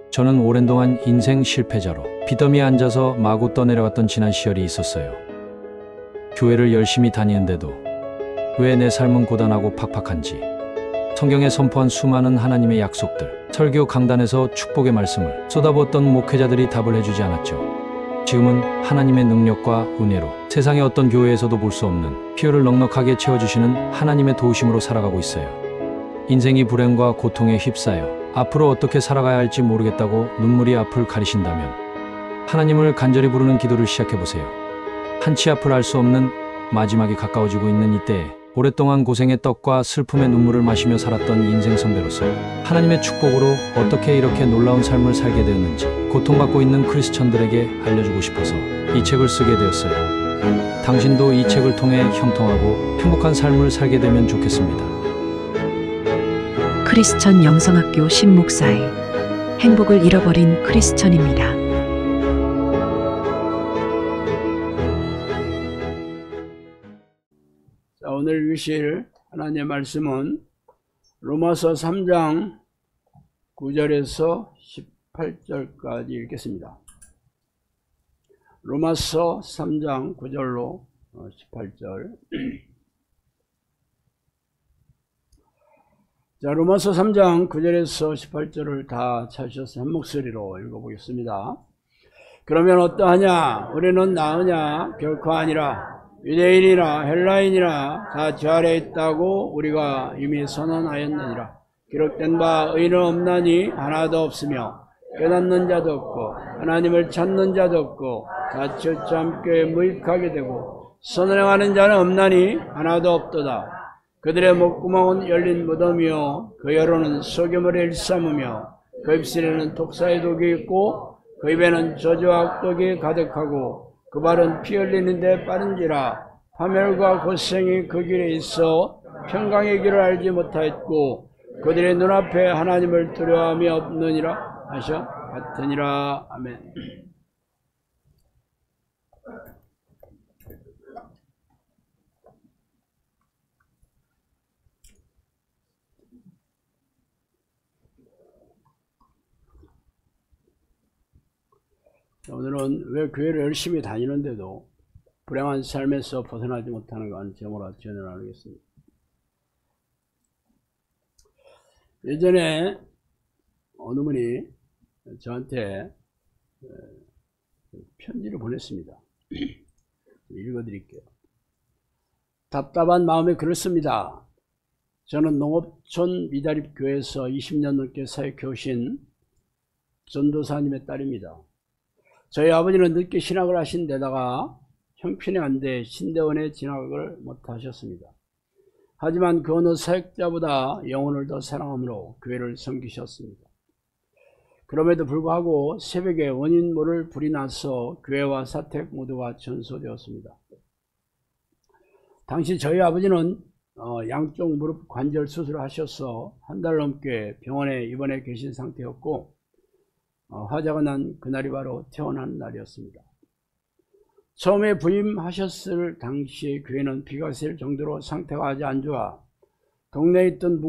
저는 오랜 동안 인생 실패자로 빚더미에 앉아서 마구 떠내려갔던 지난 시절이 있었어요. 교회를 열심히 다니는데도 왜 내 삶은 고단하고 팍팍한지, 성경에 선포한 수많은 하나님의 약속들, 설교 강단에서 축복의 말씀을 쏟아부었던 목회자들이 답을 해주지 않았죠. 지금은 하나님의 능력과 은혜로 세상의 어떤 교회에서도 볼 수 없는 필요를 넉넉하게 채워주시는 하나님의 도우심으로 살아가고 있어요. 인생이 불행과 고통에 휩싸여 앞으로 어떻게 살아가야 할지 모르겠다고 눈물이 앞을 가리신다면 하나님을 간절히 부르는 기도를 시작해보세요. 한치 앞을 알 수 없는 마지막이 가까워지고 있는 이때에 오랫동안 고생의 떡과 슬픔의 눈물을 마시며 살았던 인생 선배로서 하나님의 축복으로 어떻게 이렇게 놀라운 삶을 살게 되었는지 고통받고 있는 크리스천들에게 알려주고 싶어서 이 책을 쓰게 되었어요. 당신도 이 책을 통해 형통하고 행복한 삶을 살게 되면 좋겠습니다. 크리스천 영성학교 신목사의 행복을 잃어버린 크리스천입니다. 자, 오늘 읽으실 하나님의 말씀은 로마서 3장 9절에서 18절까지 읽겠습니다. 로마서 3장 9절로 18절. 자, 로마서 3장 9절에서 18절을 다 찾으셔서 한 목소리로 읽어보겠습니다. 그러면 어떠하냐? 우리는 나으냐? 결코 아니라. 유대인이나 헬라인이나 다 주 아래 있다고 우리가 이미 선언하였느니라. 기록된 바 의인은 없나니 하나도 없으며 깨닫는 자도 없고 하나님을 찾는 자도 없고 다 철저함께 무익하게 되고 선행하는 자는 없나니 하나도 없도다. 그들의 목구멍은 열린 무덤이요 그 혀로는 소금을 일삼으며 그 입술에는 독사의 독이 있고 그 입에는 저주와 악독이 가득하고 그 발은 피 흘리는데 빠른지라. 파멸과 고생이 그 길에 있어 평강의 길을 알지 못하였고 그들의 눈앞에 하나님을 두려워함이 없느니라 하셔 같으니라. 아멘. 오늘은 왜 교회를 열심히 다니는데도 불행한 삶에서 벗어나지 못하는 건 제목으로 지원을 나누겠습니다. 예전에 어느 분이 저한테 편지를 보냈습니다. 읽어드릴게요. 답답한 마음에 글을 씁니다. 저는 농업촌 미자립교회에서 20년 넘게 사역해 오신 전도사님의 딸입니다. 저희 아버지는 늦게 신학을 하신 데다가 형편이 안 돼 신대원에 진학을 못하셨습니다. 하지만 그 어느 사역자보다 영혼을 더 사랑함으로 교회를 섬기셨습니다. 그럼에도 불구하고 새벽에 원인 모를 불이 나서 교회와 사택 모두가 전소되었습니다. 당시 저희 아버지는 양쪽 무릎 관절 수술을 하셔서 한 달 넘게 병원에 입원해 계신 상태였고 화재가 난 그날이 바로 태어난 날이었습니다. 처음에 부임하셨을 당시에 교회는 비가 셀 정도로 상태가 아주 안 좋아 동네에 있던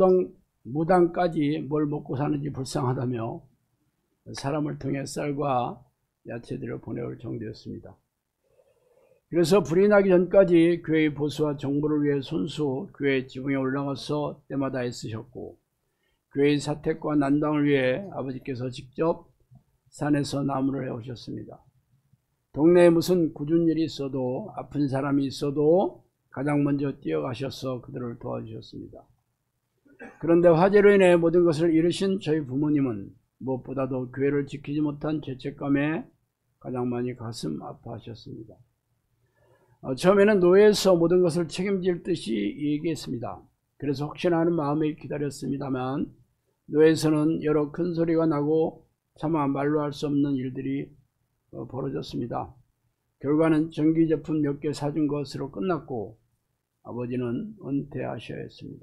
무당까지 뭘 먹고 사는지 불쌍하다며 사람을 통해 쌀과 야채들을 보내올 정도였습니다. 그래서 불이 나기 전까지 교회의 보수와 정보를 위해 손수 교회 지붕에 올라가서 때마다 애쓰셨고 교회의 사택과 난방을 위해 아버지께서 직접 산에서 나무를 해오셨습니다. 동네에 무슨 굳은 일이 있어도 아픈 사람이 있어도 가장 먼저 뛰어가셔서 그들을 도와주셨습니다. 그런데 화재로 인해 모든 것을 잃으신 저희 부모님은 무엇보다도 교회를 지키지 못한 죄책감에 가장 많이 가슴 아파하셨습니다. 처음에는 노예에서 모든 것을 책임질 듯이 얘기했습니다. 그래서 혹시나 하는 마음에 기다렸습니다만 노예에서는 여러 큰 소리가 나고 차마 말로 할 수 없는 일들이 벌어졌습니다. 결과는 전기제품 몇 개 사준 것으로 끝났고 아버지는 은퇴하셔야 했습니다.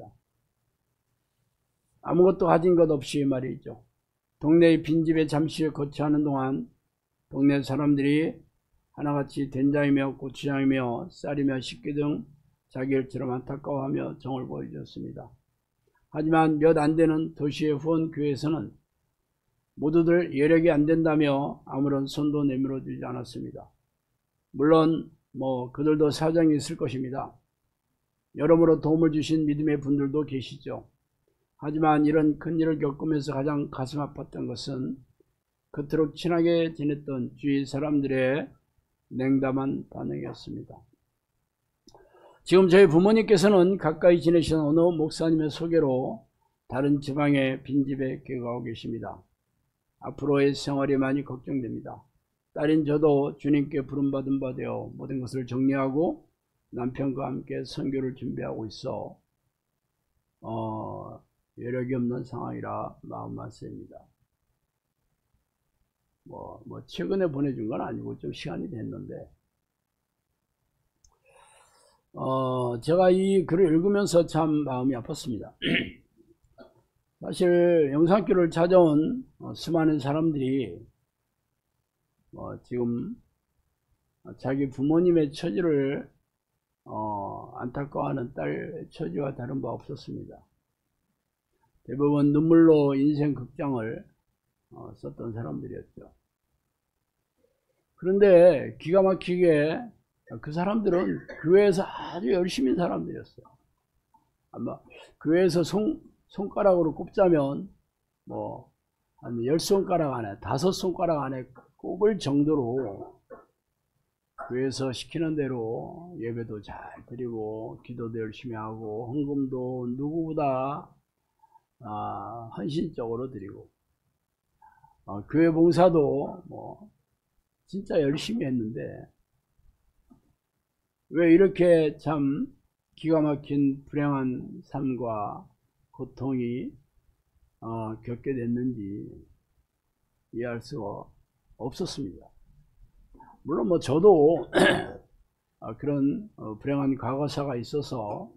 아무것도 가진 것 없이 말이죠. 동네의 빈집에 잠시 거처하는 동안 동네 사람들이 하나같이 된장이며 고추장이며 쌀이며 식기 등 자기 일처럼 안타까워하며 정을 보여주었습니다. 하지만 몇 안 되는 도시의 후원교회에서는 모두들 여력이 안 된다며 아무런 손도 내밀어 주지 않았습니다. 물론 그들도 사정이 있을 것입니다. 여러모로 도움을 주신 믿음의 분들도 계시죠. 하지만 이런 큰 일을 겪으면서 가장 가슴 아팠던 것은 그토록 친하게 지냈던 주위 사람들의 냉담한 반응이었습니다. 지금 저희 부모님께서는 가까이 지내시던 어느 목사님의 소개로 다른 지방의 빈집에 개가하고 계십니다. 앞으로의 생활이 많이 걱정됩니다. 딸인 저도 주님께 부름받은 바 되어 모든 것을 정리하고 남편과 함께 선교를 준비하고 있어 여력이 없는 상황이라 마음만 쓰입니다. 최근에 보내준 건 아니고 좀 시간이 됐는데, 제가 이 글을 읽으면서 참 마음이 아팠습니다. 사실 영상교를 찾아온 수많은 사람들이 지금 자기 부모님의 처지를 안타까워하는 딸 처지와 다른 바 없었습니다. 대부분 눈물로 인생 극장을 썼던 사람들이었죠. 그런데 기가 막히게 그 사람들은 교회에서 아주 열심히 사람들이었어요. 아마 교회에서 손가락으로 꼽자면 한 10손가락 안에 5손가락 안에 꼽을 정도로 교회에서 시키는 대로 예배도 잘 드리고 기도도 열심히 하고 헌금도 누구보다 헌신적으로 드리고 교회 봉사도 진짜 열심히 했는데, 왜 이렇게 참 기가 막힌 불행한 삶과 고통이 겪게 됐는지 이해할 수가 없었습니다. 물론 저도 그런 불행한 과거사가 있어서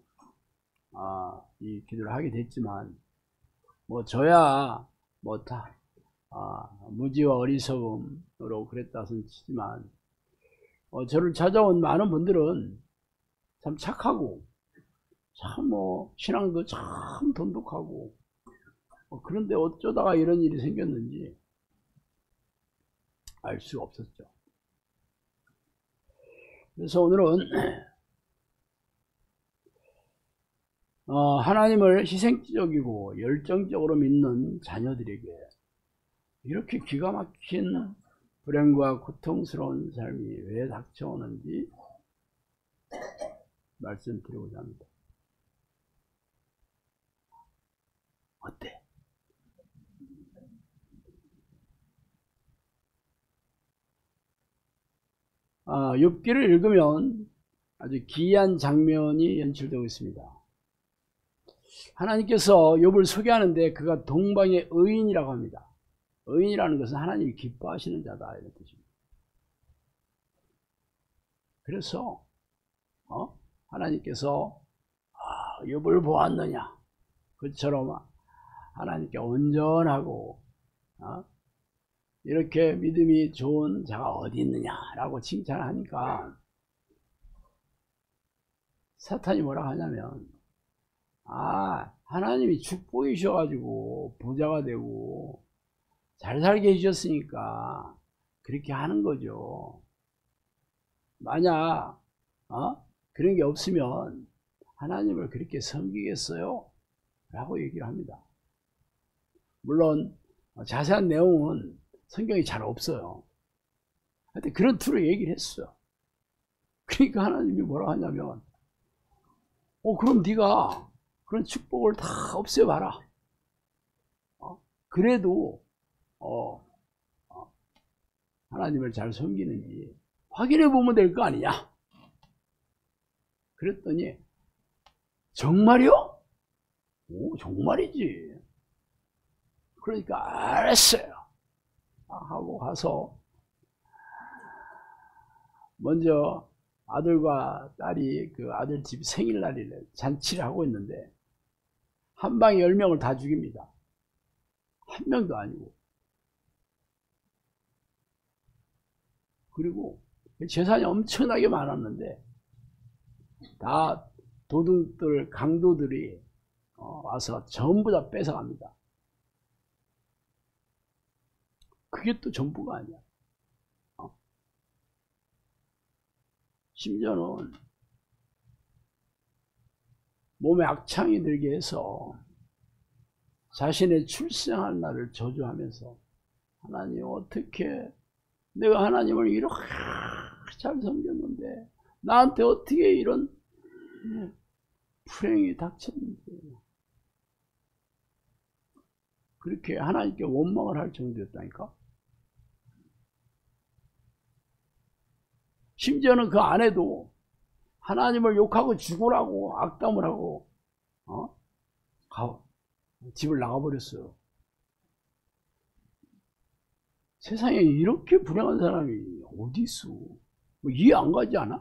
이 기도를 하게 됐지만 저야 다 무지와 어리석음으로 그랬다는 치지만 저를 찾아온 많은 분들은 참 착하고 참 신앙도 참 돈독하고 그런데 어쩌다가 이런 일이 생겼는지 알 수가 없었죠. 그래서 오늘은 하나님을 희생적이고 열정적으로 믿는 자녀들에게 이렇게 기가 막힌 불행과 고통스러운 삶이 왜 닥쳐오는지 말씀드리고자 합니다. 어때? 욥기를 읽으면 아주 기이한 장면이 연출되고 있습니다. 하나님께서 욥을 소개하는데 그가 동방의 의인이라고 합니다. 의인이라는 것은 하나님이 기뻐하시는 자다 이런 뜻입니다. 그래서 하나님께서 욥을 보았느냐, 그처럼 하나님께 온전하고 이렇게 믿음이 좋은 자가 어디 있느냐라고 칭찬하니까 사탄이 뭐라 하냐면 하나님이 축복이셔가지고 부자가 되고 잘 살게 해주셨으니까 그렇게 하는 거죠. 만약 그런 게 없으면 하나님을 그렇게 섬기겠어요? 라고 얘기를 합니다. 물론 자세한 내용은 성경이 잘 없어요. 하여튼 그런 투로 얘기를 했어요. 그러니까 하나님이 뭐라 하냐면 그럼 네가 그런 축복을 다 없애봐라. 그래도 하나님을 잘 섬기는지 확인해 보면 될 거 아니냐. 그랬더니 정말이요? 정말이지. 그러니까 알았어요 하고 가서 먼저 아들과 딸이 그 아들 집 생일날이래 잔치를 하고 있는데 한 방에 10명을 다 죽입니다. 한 명도 아니고. 그리고 재산이 엄청나게 많았는데 다 도둑들, 강도들이 와서 전부 다 뺏어갑니다. 그게 또 전부가 아니야. 심지어는 몸에 악창이 들게 해서 자신의 출생할 날을 저주하면서 하나님 어떻게 내가 하나님을 이렇게 잘 섬겼는데 나한테 어떻게 이런 불행이 닥쳤는지 그렇게 하나님께 원망을 할 정도였다니까. 심지어는 그 아내도 하나님을 욕하고 죽으라고 악담을 하고 집을 나가버렸어요. 세상에 이렇게 불행한 사람이 어디 있어? 뭐 이해 안 가지 않아?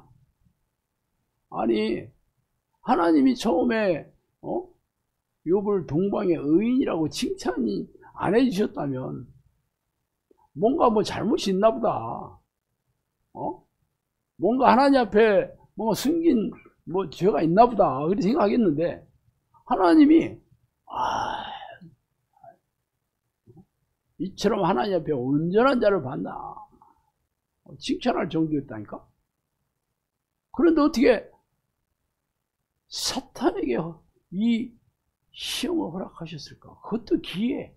아니 하나님이 처음에 욥을 동방의 의인이라고 칭찬이 안 해주셨다면 뭔가 뭐 잘못이 있나 보다. 뭔가 하나님 앞에 뭔가 숨긴 뭐 죄가 있나 보다 그렇게 생각하겠는데 하나님이 이처럼 하나님 앞에 온전한 자를 봤나 칭찬할 정도였다니까. 그런데 어떻게 사탄에게 이 시험을 허락하셨을까? 그것도 기회.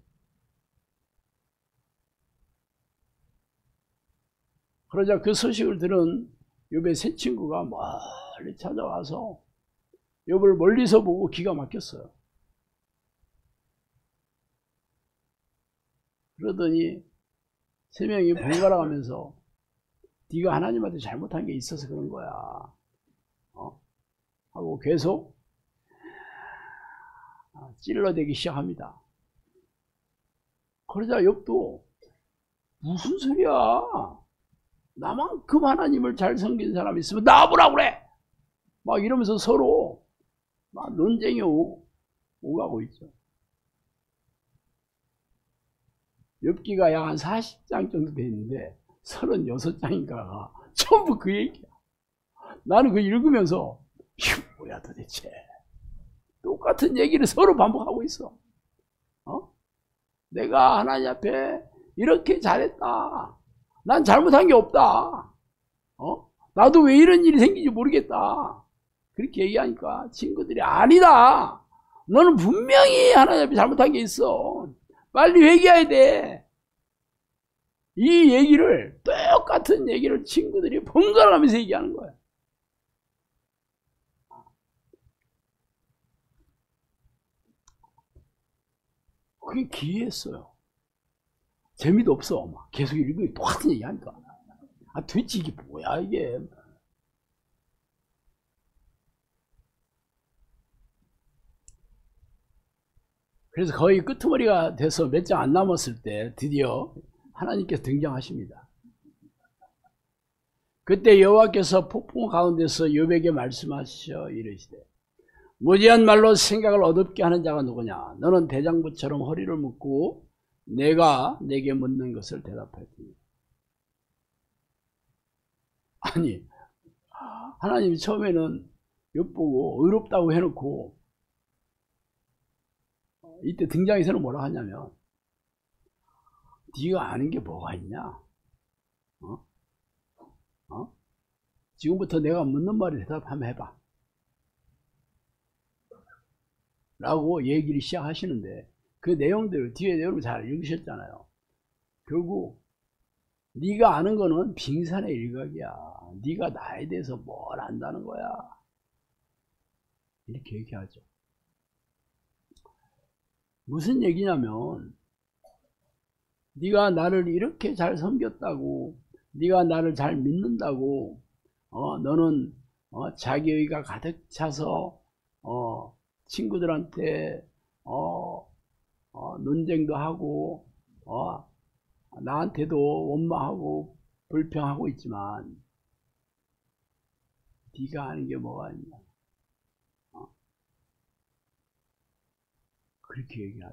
그러자 그 소식을 들은 욥의 세 친구가 멀리 찾아와서 욥을 멀리서 보고 기가 막혔어요. 그러더니 세 명이 번갈아 가면서 네가 하나님한테 잘못한 게 있어서 그런 거야 하고 계속 찔러대기 시작합니다. 그러자 욥도 무슨 소리야, 나만큼 하나님을 잘 섬긴 사람이 있으면 나와보라 그래 막 이러면서 서로 막 논쟁이 오가고 있죠. 욥기가 약 한 40장 정도 돼 있는데 36장인가가 전부 그 얘기야. 나는 그 읽으면서 휴 뭐야 도대체 똑같은 얘기를 서로 반복하고 있어. 내가 하나님 앞에 이렇게 잘했다, 난 잘못한 게 없다, 나도 왜 이런 일이 생긴지 모르겠다 그렇게 얘기하니까 친구들이 아니다, 너는 분명히 하나님 앞에 잘못한 게 있어, 빨리 회개해야 돼. 이 얘기를 똑같은 얘기를 친구들이 번갈아 가면서 얘기하는 거야. 그게 기이했어요. 재미도 없어. 막 계속 읽으면 똑같은 얘기 하니까. 도대체 이게 뭐야 이게. 그래서 거의 끄트머리가 돼서 몇 장 안 남았을 때 드디어 하나님께서 등장하십니다. 그때 여호와께서 폭풍 가운데서 욥에게 말씀하시어 이르시되 무지한 말로 생각을 어둡게 하는 자가 누구냐, 너는 대장부처럼 허리를 묶고 내가 내게 묻는 것을 대답할지니. 아니 하나님이 처음에는 욥 보고 의롭다고 해놓고 이때 등장해서는 뭐라 하냐면 네가 아는 게 뭐가 있냐, 지금부터 내가 묻는 말에 대답 한번 해봐 라고 얘기를 시작하시는데 그 내용들 뒤에 여러분 잘 읽으셨잖아요. 결국 네가 아는 거는 빙산의 일각이야, 네가 나에 대해서 뭘 안다는 거야 이렇게 얘기하죠. 무슨 얘기냐면 네가 나를 이렇게 잘 섬겼다고, 네가 나를 잘 믿는다고 너는 자기의가 가득 차서 친구들한테 논쟁도 하고 나한테도 원망하고 불평하고 있지만 네가 아는 게 뭐가 있냐 그렇게 얘기하죠.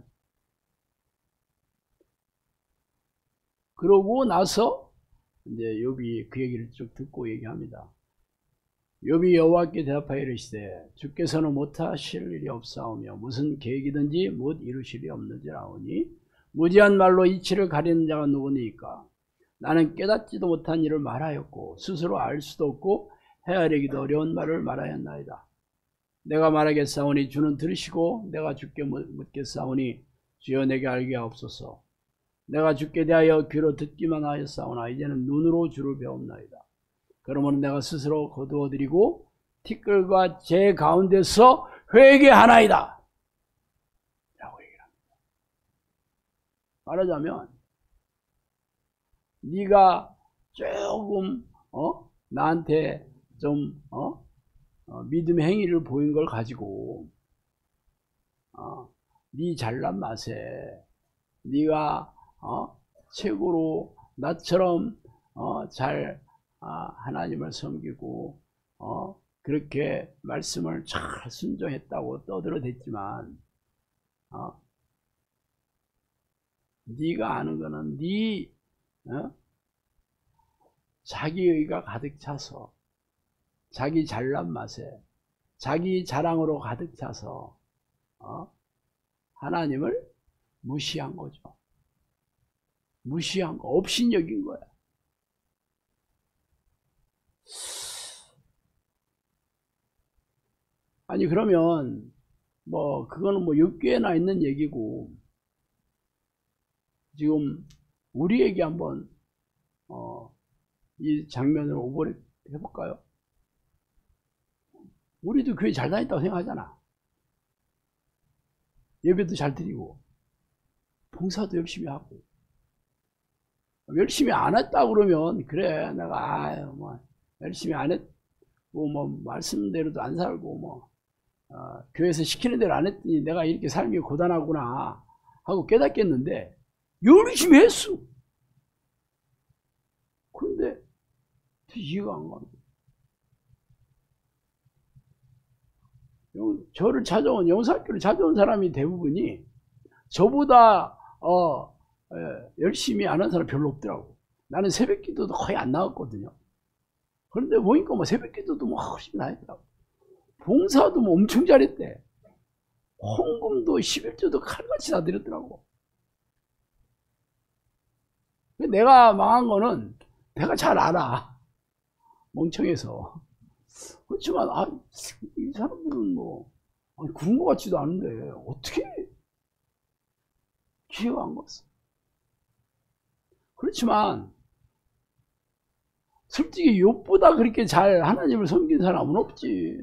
그러고 나서 이제 욥이 그 얘기를 쭉 듣고 얘기합니다. 욥이 여호와께 대답하여 이르시되 주께서는 못하실 일이 없사오며 무슨 계획이든지 못 이루실 일이 없느니라 하오니 무지한 말로 이치를 가리는 자가 누구니까? 나는 깨닫지도 못한 일을 말하였고 스스로 알 수도 없고 헤아리기도 어려운 말을 말하였나이다. 내가 말하겠사오니 주는 들으시고 내가 주께 묻겠사오니 주여 내게 알게 하옵소서. 내가 주께 대하여 귀로 듣기만 하였사오나 이제는 눈으로 주를 배웁나이다. 그러므로 내가 스스로 거두어드리고 티끌과 제 가운데서 회개하나이다 라고 얘기를 합니다. 말하자면 네가 조금 나한테 좀 믿음의 행위를 보인 걸 가지고 네 잘난 맛에 네가 최고로 나처럼 잘 하나님을 섬기고 그렇게 말씀을 잘 순종했다고 떠들어댔지만 네가 아는 거는 네 자기의가 가득 차서 자기 잘난 맛에 자기 자랑으로 가득 차서 하나님을 무시한 거죠. 무시한 거, 업신여긴 거야. 아니 그러면 뭐 그거는 뭐 욥기에나 있는 얘기고 지금 우리에게 한번 이 장면을 오버랩 해볼까요? 우리도 교회 잘 다녔다고 생각하잖아. 예배도 잘 드리고 봉사도 열심히 하고 열심히 안 했다 그러면 그래 내가 뭐 열심히 안 했고 뭐 말씀대로도 안 살고 뭐 교회에서 시키는 대로 안 했더니 내가 이렇게 삶이 고단하구나 하고 깨닫겠는데 열심히 했어. 그런데 이해가 안 가는 거예요. 저를 찾아온 영사학교를 찾아온 사람이 대부분이 저보다 열심히 안 한 사람 별로 없더라고. 나는 새벽기도도 거의 안 나왔거든요. 그런데 보니까 뭐 새벽기도도 뭐 훨씬 나했더라고. 봉사도 뭐 엄청 잘했대. 헌금도 11조도 칼같이 다 드렸더라고. 내가 망한 거는 내가 잘 알아. 멍청해서. 그렇지만 이 사람들은 뭐 그런 것 같지도 않은데 어떻게 기회가 안 갔어. 그렇지만 솔직히 욥보다 그렇게 잘 하나님을 섬긴 사람은 없지.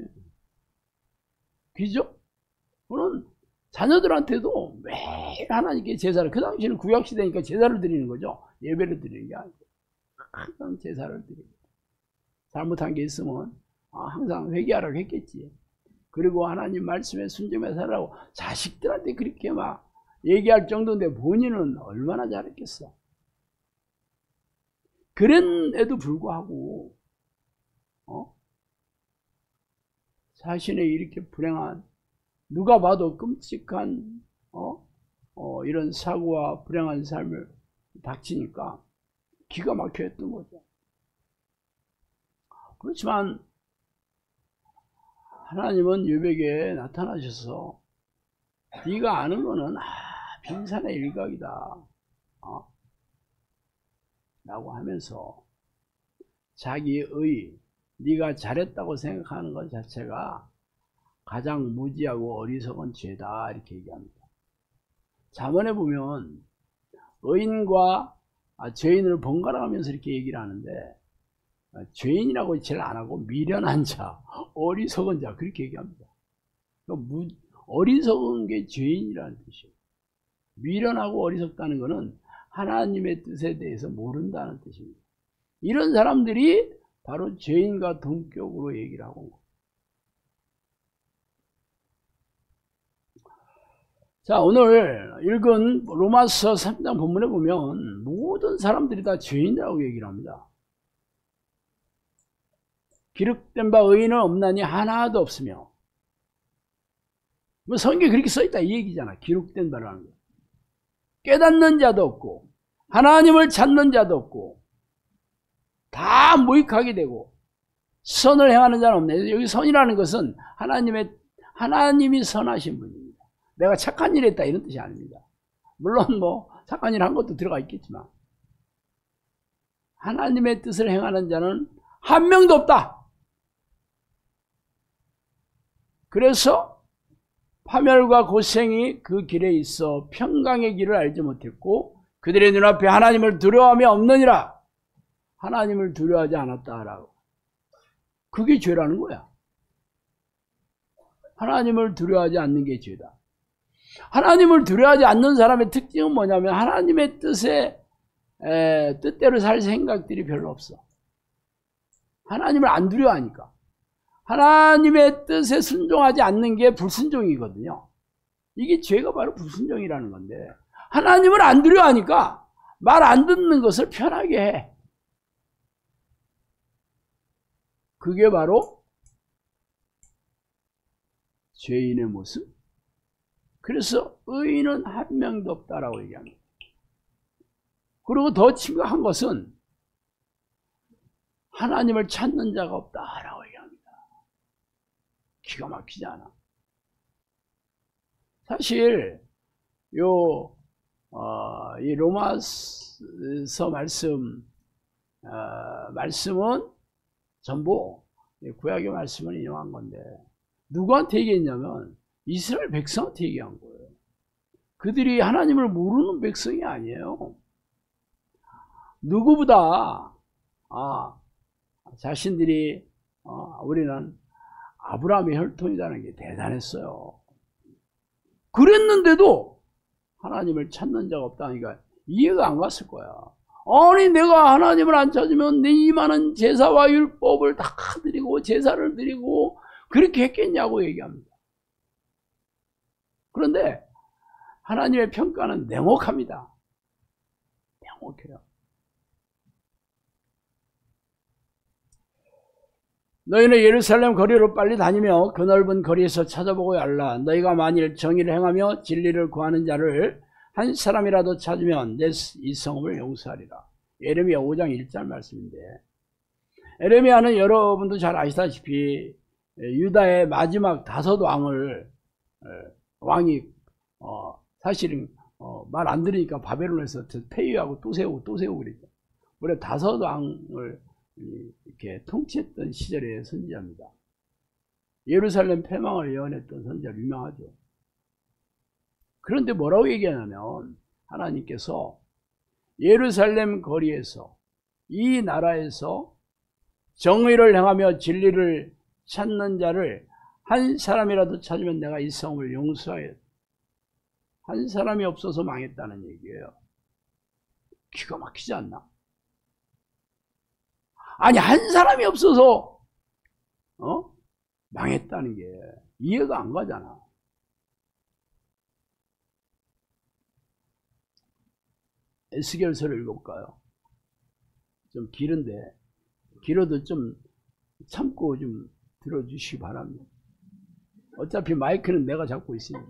그죠? 그는 자녀들한테도 매일 하나님께 제사를, 그 당시에는 구약시대니까 제사를 드리는 거죠. 예배를 드리는 게 아니고 항상 제사를 드리고 잘못한 게 있으면 항상 회개하라고 했겠지. 그리고 하나님 말씀에 순종해 살라고 자식들한테 그렇게 막 얘기할 정도인데 본인은 얼마나 잘했겠어. 그런에도 불구하고 자신의 이렇게 불행한, 누가 봐도 끔찍한 이런 사고와 불행한 삶을 닥치니까 기가 막혀 했던 거죠. 그렇지만 하나님은 욥에게 나타나셔서 네가 아는 거는 빙산의 일각이다 라고 하면서 자기의 네가 잘했다고 생각하는 것 자체가 가장 무지하고 어리석은 죄다 이렇게 얘기합니다. 잠언에 보면 의인과 죄인을 번갈아 가면서 이렇게 얘기를 하는데 죄인이라고 제일 안 하고 미련한 자, 어리석은 자 그렇게 얘기합니다. 어리석은 게 죄인이라는 뜻이에요. 미련하고 어리석다는 것은 하나님의 뜻에 대해서 모른다는 뜻입니다. 이런 사람들이 바로 죄인과 동격으로 얘기를 하고 있는 거예요. 자, 오늘 읽은 로마서 3장 본문에 보면 모든 사람들이 다 죄인이라고 얘기를 합니다. 기록된 바 의인은 없나니 하나도 없으며, 뭐 성경에 그렇게 써있다 이 얘기잖아. 기록된 바라는 거. 깨닫는 자도 없고 하나님을 찾는 자도 없고 다 모익하게 되고 선을 행하는 자는 없네. 여기 선이라는 것은 하나님이 선하신 분입니다. 내가 착한 일 했다 이런 뜻이 아닙니다. 물론 뭐 착한 일 한 것도 들어가 있겠지만 하나님의 뜻을 행하는 자는 한 명도 없다. 그래서 파멸과 고생이 그 길에 있어 평강의 길을 알지 못했고 그들의 눈앞에 하나님을 두려워함이 없느니라. 하나님을 두려워하지 않았다라고. 그게 죄라는 거야. 하나님을 두려워하지 않는 게 죄다. 하나님을 두려워하지 않는 사람의 특징은 뭐냐면 하나님의 뜻대로 살 생각들이 별로 없어. 하나님을 안 두려워하니까. 하나님의 뜻에 순종하지 않는 게 불순종이거든요. 이게 죄가 바로 불순종이라는 건데 하나님을 안 두려워하니까 말 안 듣는 것을 편하게 해. 그게 바로 죄인의 모습. 그래서 의인은 한 명도 없다라고 얘기합니다. 그리고 더 심각한 것은 하나님을 찾는 자가 없다라고 얘기합니다. 기가 막히지 않아. 사실 이 로마서 말씀은 전부 구약의 말씀을 인용한 건데 누구한테 얘기했냐면 이스라엘 백성한테 얘기한 거예요. 그들이 하나님을 모르는 백성이 아니에요. 누구보다 자신들이 우리는 아브라함의 혈통이라는 게 대단했어요. 그랬는데도 하나님을 찾는 자가 없다니까 이해가 안 갔을 거야. 아니 내가 하나님을 안 찾으면 내 이 많은 제사와 율법을 다 드리고 제사를 드리고 그렇게 했겠냐고 얘기합니다. 그런데 하나님의 평가는 냉혹합니다. 냉혹해요. 너희는 예루살렘 거리로 빨리 다니며 그 넓은 거리에서 찾아보고 알라. 너희가 만일 정의를 행하며 진리를 구하는 자를 한 사람이라도 찾으면 내 이 성읍을 용서하리라. 에레미야 5장 1절 말씀인데 에레미야는 여러분도 잘 아시다시피 유다의 마지막 5 왕이 사실은 말 안 들으니까 바벨론에서 폐위하고 또 세우고 그랬죠. 원래 5 왕을 이렇게 통치했던 시절의 선지자입니다. 예루살렘 패망을 예언했던 선지자 유명하죠. 그런데 뭐라고 얘기하냐면 하나님께서 예루살렘 거리에서 이 나라에서 정의를 행하며 진리를 찾는 자를 한 사람이라도 찾으면 내가 이 성을 용서하겠다. 한 사람이 없어서 망했다는 얘기예요. 기가 막히지 않나? 아니 한 사람이 없어서 망했다는 게 이해가 안 가잖아. 에스겔서를 읽어볼까요? 좀 길은데 길어도 좀 참고 좀 들어주시기 바랍니다. 어차피 마이크는 내가 잡고 있으니까.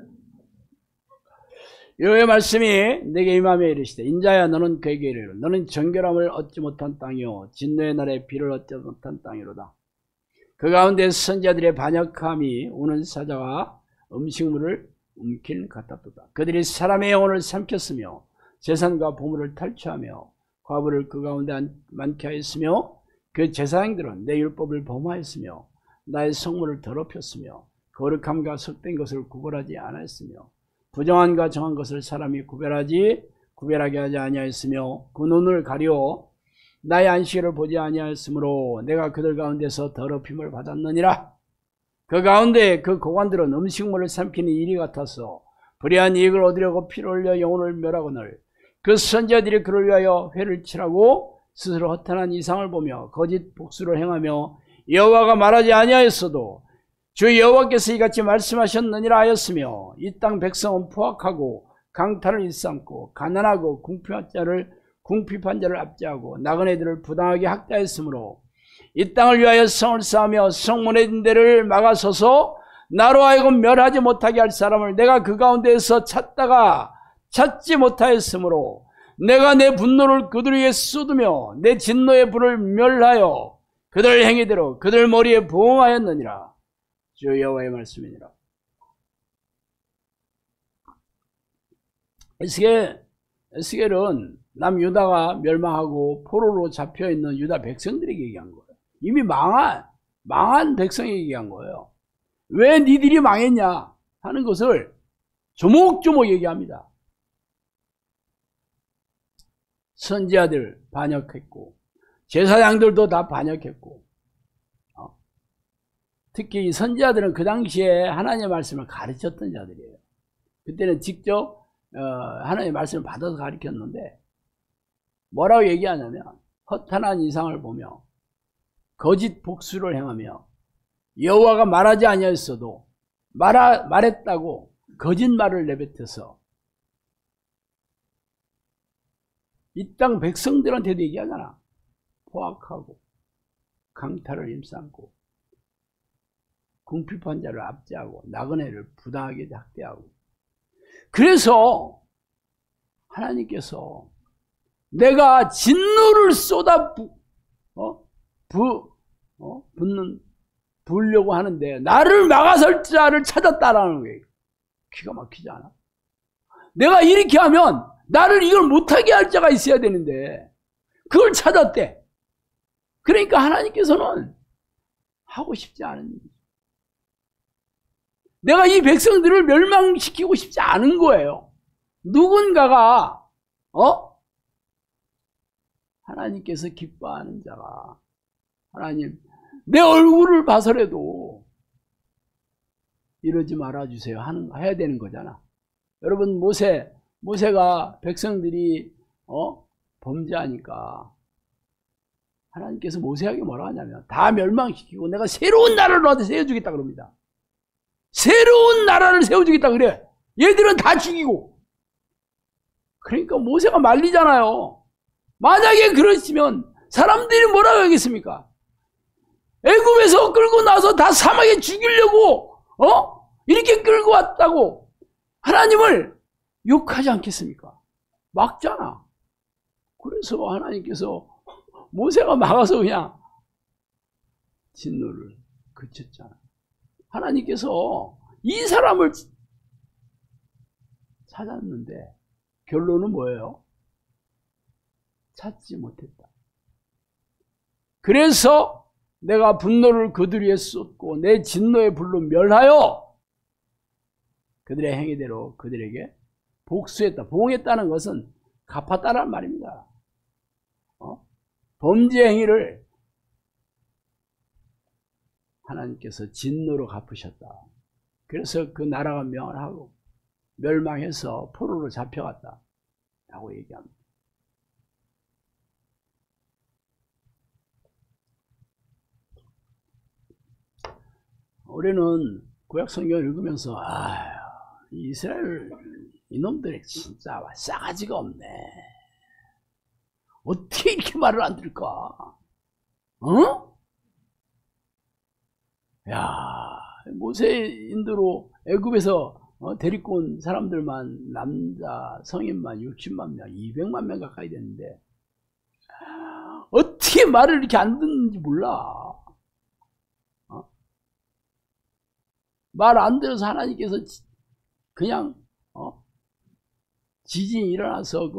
여호와의 말씀이 내게 임하며 이르시되 인자야 너는 그에게 이르라. 너는 정결함을 얻지 못한 땅이요 진노의 날에 비를 얻지 못한 땅이로다. 그 가운데 선지자들의 반역함이 우는 사자와 음식물을 움킨 같았도다. 그들이 사람의 영혼을 삼켰으며 재산과 보물을 탈취하며 과부를 그 가운데 많게 하였으며 그 제사장들은 내 율법을 범하였으며 나의 성물을 더럽혔으며 거룩함과 섞된 것을 구별하지 않았으며 부정한과 정한 것을 사람이 구별하게 하지 아니하였으며 그 눈을 가려 나의 안식일을 보지 아니하였으므로 내가 그들 가운데서 더럽힘을 받았느니라. 그 가운데 그 고관들은 음식물을 삼키는 일이 같아서 불의한 이익을 얻으려고 피를 흘려 영혼을 멸하거늘 그 선지자들이 그를 위하여 회를 치라고 스스로 허탄한 이상을 보며 거짓 복수를 행하며 여호와가 말하지 아니하였어도 주 여호와께서 이같이 말씀하셨느니라 하였으며 이 땅 백성은 포악하고 강탈을 일삼고 가난하고 궁핍한 자를 압제하고 나그네들을 부당하게 학대하였으므로 이 땅을 위하여 성을 쌓으며 성문의 딘대를 막아서서 나로 하여금 멸하지 못하게 할 사람을 내가 그 가운데에서 찾다가 찾지 못하였으므로 내가 내 분노를 그들 위에 쏟으며 내 진노의 불을 멸하여 그들 행위대로 그들 머리에 부응하였느니라. 주 여호와의 말씀이니라. 에스겔 에스겔은 남유다가 멸망하고 포로로 잡혀있는 유다 백성들에게 얘기한 거예요. 이미 망한 백성에게 얘기한 거예요. 왜 니들이 망했냐 하는 것을 조목조목 얘기합니다. 선지자들 반역했고 제사장들도 다 반역했고, 특히 이 선지자들은 그 당시에 하나님의 말씀을 가르쳤던 자들이에요. 그때는 직접 하나님의 말씀을 받아서 가르쳤는데 뭐라고 얘기하냐면 허탄한 이상을 보며 거짓 복수를 행하며 여호와가 말하지 아니하였어도 말했다고 거짓말을 내뱉어서 이 땅 백성들한테도 얘기하잖아. 포악하고 강탈을 임삼고 궁핍한 자를 압제하고 나그네를 부당하게 학대하고. 그래서 하나님께서 내가 진노를 부으려고 하는데 나를 막아설 자를 찾았다라는 거예요. 기가 막히지 않아? 내가 이렇게 하면 나를 이걸 못하게 할 자가 있어야 되는데 그걸 찾았대. 그러니까 하나님께서는 하고 싶지 않은 일이죠. 내가 이 백성들을 멸망시키고 싶지 않은 거예요. 누군가가 하나님께서 기뻐하는 자가 하나님 내 얼굴을 봐서라도 이러지 말아주세요 해야 되는 거잖아. 여러분 모세가 백성들이 범죄하니까 하나님께서 모세에게 뭐라 하냐면 다 멸망시키고 내가 새로운 나라를 너한테 세워주겠다 그럽니다. 새로운 나라를 세워주겠다 그래. 얘들은 다 죽이고. 그러니까 모세가 말리잖아요. 만약에 그러시면 사람들이 뭐라고 하겠습니까? 애굽에서 끌고 나서 다 사막에 죽이려고 이렇게 끌고 왔다고 하나님을 욕하지 않겠습니까? 막잖아. 그래서 하나님께서 모세가 막아서 그냥 진노를 그쳤잖아. 하나님께서 이 사람을 찾았는데 결론은 뭐예요? 찾지 못했다. 그래서 내가 분노를 그들 위에 쏟고 내 진노의 불로 멸하여 그들의 행위대로 그들에게 복수했다. 보응했다는 것은 갚았다는 말입니다. 범죄 행위를 하나님께서 진노로 갚으셨다. 그래서 그 나라가 멸하고 멸망해서 포로로 잡혀갔다 라고 얘기합니다. 우리는 구약 성경을 읽으면서 이스라엘 이놈들이 진짜 싸가지가 없네. 어떻게 이렇게 말을 안 들을까? 모세 인도로 애굽에서 데리고 온 사람들만 남자 성인만 60만 명, 200만 명 가까이 됐는데 어떻게 말을 이렇게 안 듣는지 몰라. 말 안 들어서 하나님께서 그냥 지진이 일어나서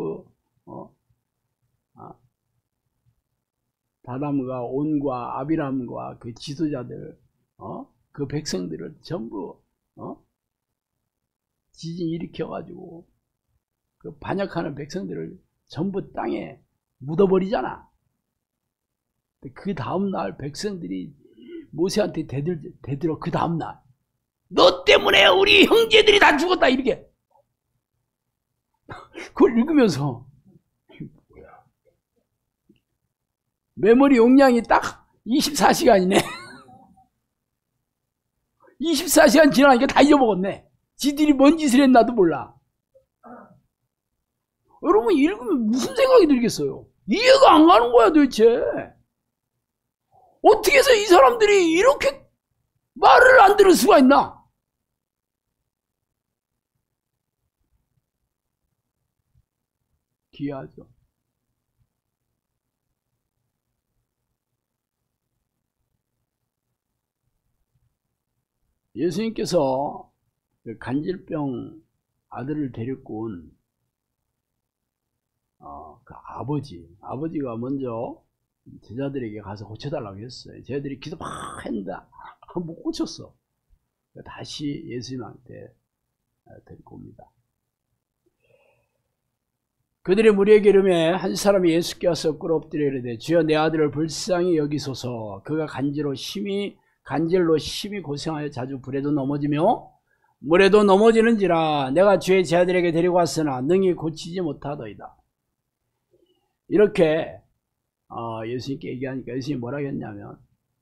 다담과 온과 아비람과 그 지도자들 그 백성들을 전부 지진 일으켜가지고 그 반역하는 백성들을 전부 땅에 묻어버리잖아. 그 다음날 백성들이 모세한테 대들어. 그 다음날 너 때문에 우리 형제들이 다 죽었다 이렇게. 그걸 읽으면서 뭐야, 메모리 용량이 딱 24시간이네 24시간 지나니까 다 잊어먹었네. 지들이 뭔 짓을 했나도 몰라. 여러분 읽으면 무슨 생각이 들겠어요? 이해가 안 가는 거야 도대체. 어떻게 해서 이 사람들이 이렇게 말을 안 들을 수가 있나? 기이하죠. 예수님께서 간질병 아들을 데리고 온 그 아버지가 먼저 제자들에게 가서 고쳐달라고 했어요. 제자들이 기도 막 했는데 못 고쳤어. 다시 예수님한테 데리고 옵니다. 그들의 무리에게 이르매 한 사람이 예수께 와서 꿇어 엎드려 이르되 주여 내 아들을 불쌍히 여기소서. 그가 간질로 심히 고생하여 자주 불에도 넘어지며 물에도 넘어지는지라. 내가 주의 제자들에게 데리고 왔으나 능히 고치지 못하더이다. 이렇게 예수님께 얘기하니까 예수님이 뭐라고 했냐면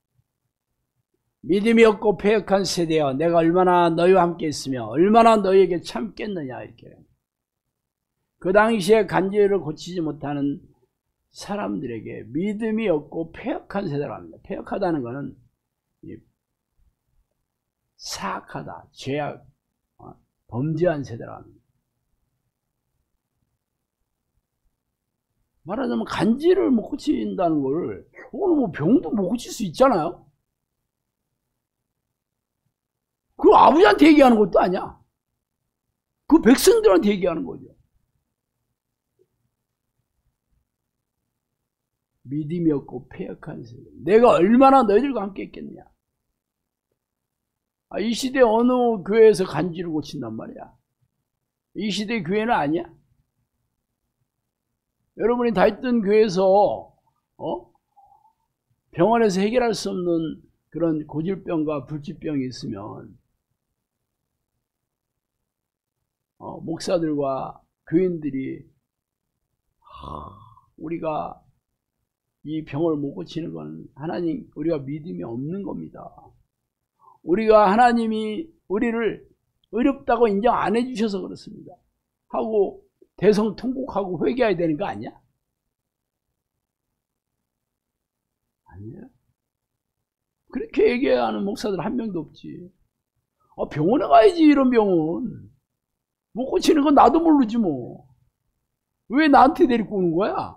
믿음이 없고 패역한 세대여 내가 얼마나 너희와 함께 있으며 얼마나 너희에게 참겠느냐. 이렇게 그 당시에 간질을 고치지 못하는 사람들에게 믿음이 없고 패역한 세대라고 합니다. 패역하다는 것은 사악하다, 죄악, 범죄한 세대라고 합니다. 말하자면 간질을 못 고친다는 걸 오늘 뭐 병도 못 고칠 수 있잖아요. 그 아버지한테 얘기하는 것도 아니야. 그 백성들한테 얘기하는 거죠. 믿음이 없고 패역한 세대. 내가 얼마나 너희들과 함께 있겠냐. 이 시대 어느 교회에서 간질을 고친단 말이야. 이 시대 교회는 아니야. 여러분이 다녔던 교회에서 병원에서 해결할 수 없는 그런 고질병과 불치병이 있으면 목사들과 교인들이 우리가 이 병을 못 고치는 건 하나님 우리가 믿음이 없는 겁니다. 우리가 하나님이 우리를 의롭다고 인정 안 해주셔서 그렇습니다. 하고 대성통곡하고 회개해야 되는 거 아니야? 아니야. 그렇게 얘기하는 목사들 한 명도 없지. 병원에 가야지. 이런 병은 못 고치는 건 나도 모르지 뭐. 왜 나한테 데리고 오는 거야?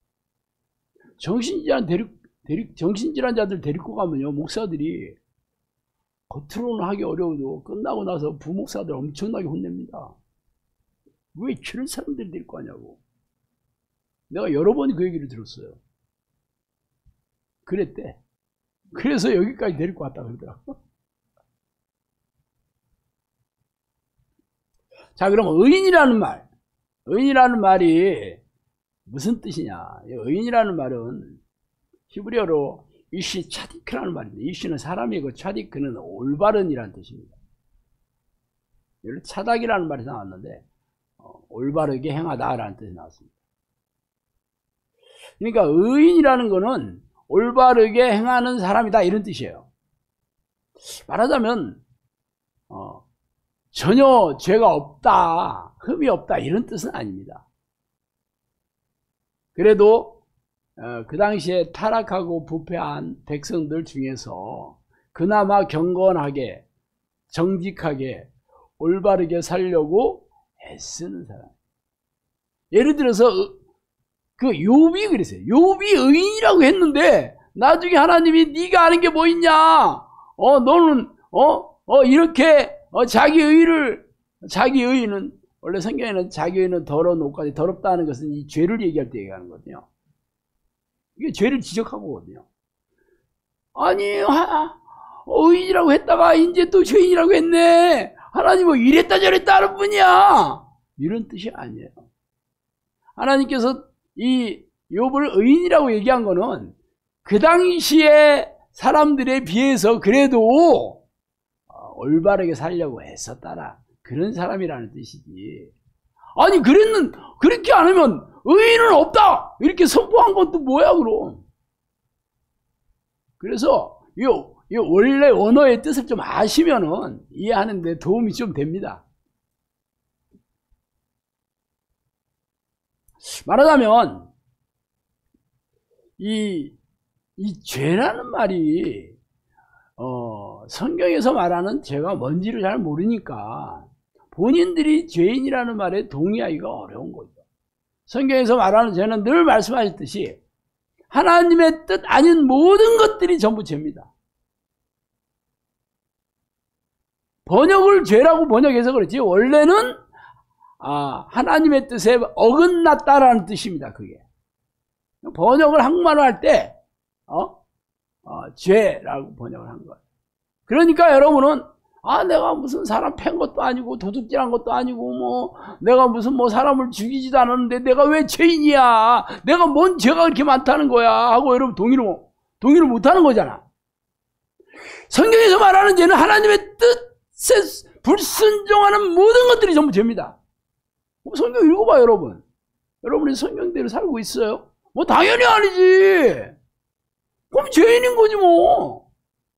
정신질환자들 데리고 가면요, 목사들이 겉으로는 하기 어려워도 끝나고 나서 부목사들 엄청나게 혼냅니다. 왜 그런 사람들이 데리고 가냐고. 내가 여러 번 그 얘기를 들었어요. 그랬대. 그래서 여기까지 데리고 왔다 그러더라고. 자, 그럼 의인이라는 말이 무슨 뜻이냐? 의인이라는 말은 히브리어로 이시 차디크라는 말입니다. 이시는 사람이고 차디크는 올바른이라는 뜻입니다. 여기 차닥이라는 말이 나왔는데 올바르게 행하다라는 뜻이 나왔습니다. 그러니까 의인이라는 것은 올바르게 행하는 사람이다 이런 뜻이에요. 말하자면 전혀 죄가 없다, 흠이 없다 이런 뜻은 아닙니다. 그래도 그 당시에 타락하고 부패한 백성들 중에서 그나마 경건하게 정직하게 올바르게 살려고 애쓰는 사람. 예를 들어서 그 욥이 그랬어요. 욥이 의인이라고 했는데 나중에 하나님이 네가 아는 게 뭐 있냐? 너는 이렇게 자기 의는 원래 성경에는 자기 의는 더러운 옷까지 더럽다는 것은 이 죄를 얘기할 때 얘기하는 거거든요. 이게 죄를 지적하거든요. 아니 의인이라고 했다가 이제 또 죄인이라고 했네. 하나님 뭐 이랬다 저랬다 하는 분이야. 이런 뜻이 아니에요. 하나님께서 이 욥을 의인이라고 얘기한 거는 그 당시에 사람들에 비해서 그래도 올바르게 살려고 애썼다라 그런 사람이라는 뜻이지. 아니 그렇게 안 하면 의인은 없다 이렇게 선포한 것도 뭐야 그럼. 그래서 이 원래 원어의 뜻을 좀 아시면은 이해하는 데 도움이 좀 됩니다. 말하자면 이 죄라는 말이 성경에서 말하는 죄가 뭔지를 잘 모르니까 본인들이 죄인이라는 말에 동의하기가 어려운 거죠. 성경에서 말하는 죄는 늘 말씀하셨듯이 하나님의 뜻 아닌 모든 것들이 전부 죄입니다. 번역을 죄라고 번역해서 그렇지 원래는 하나님의 뜻에 어긋났다라는 뜻입니다. 그게 번역을 한국말로 할 때 죄라고 번역을 한 거예요. 그러니까 여러분은 내가 무슨 사람 팬 것도 아니고 도둑질한 것도 아니고 뭐 내가 무슨 뭐 사람을 죽이지도 않았는데 내가 왜 죄인이야? 내가 뭔 죄가 그렇게 많다는 거야? 하고 여러분 동의를 못 하는 거잖아. 성경에서 말하는 죄는 하나님의 뜻에 불순종하는 모든 것들이 전부 죄입니다. 성경 읽어봐요, 여러분. 여러분이 성경대로 살고 있어요? 뭐 당연히 아니지. 그럼 죄인인 거지 뭐.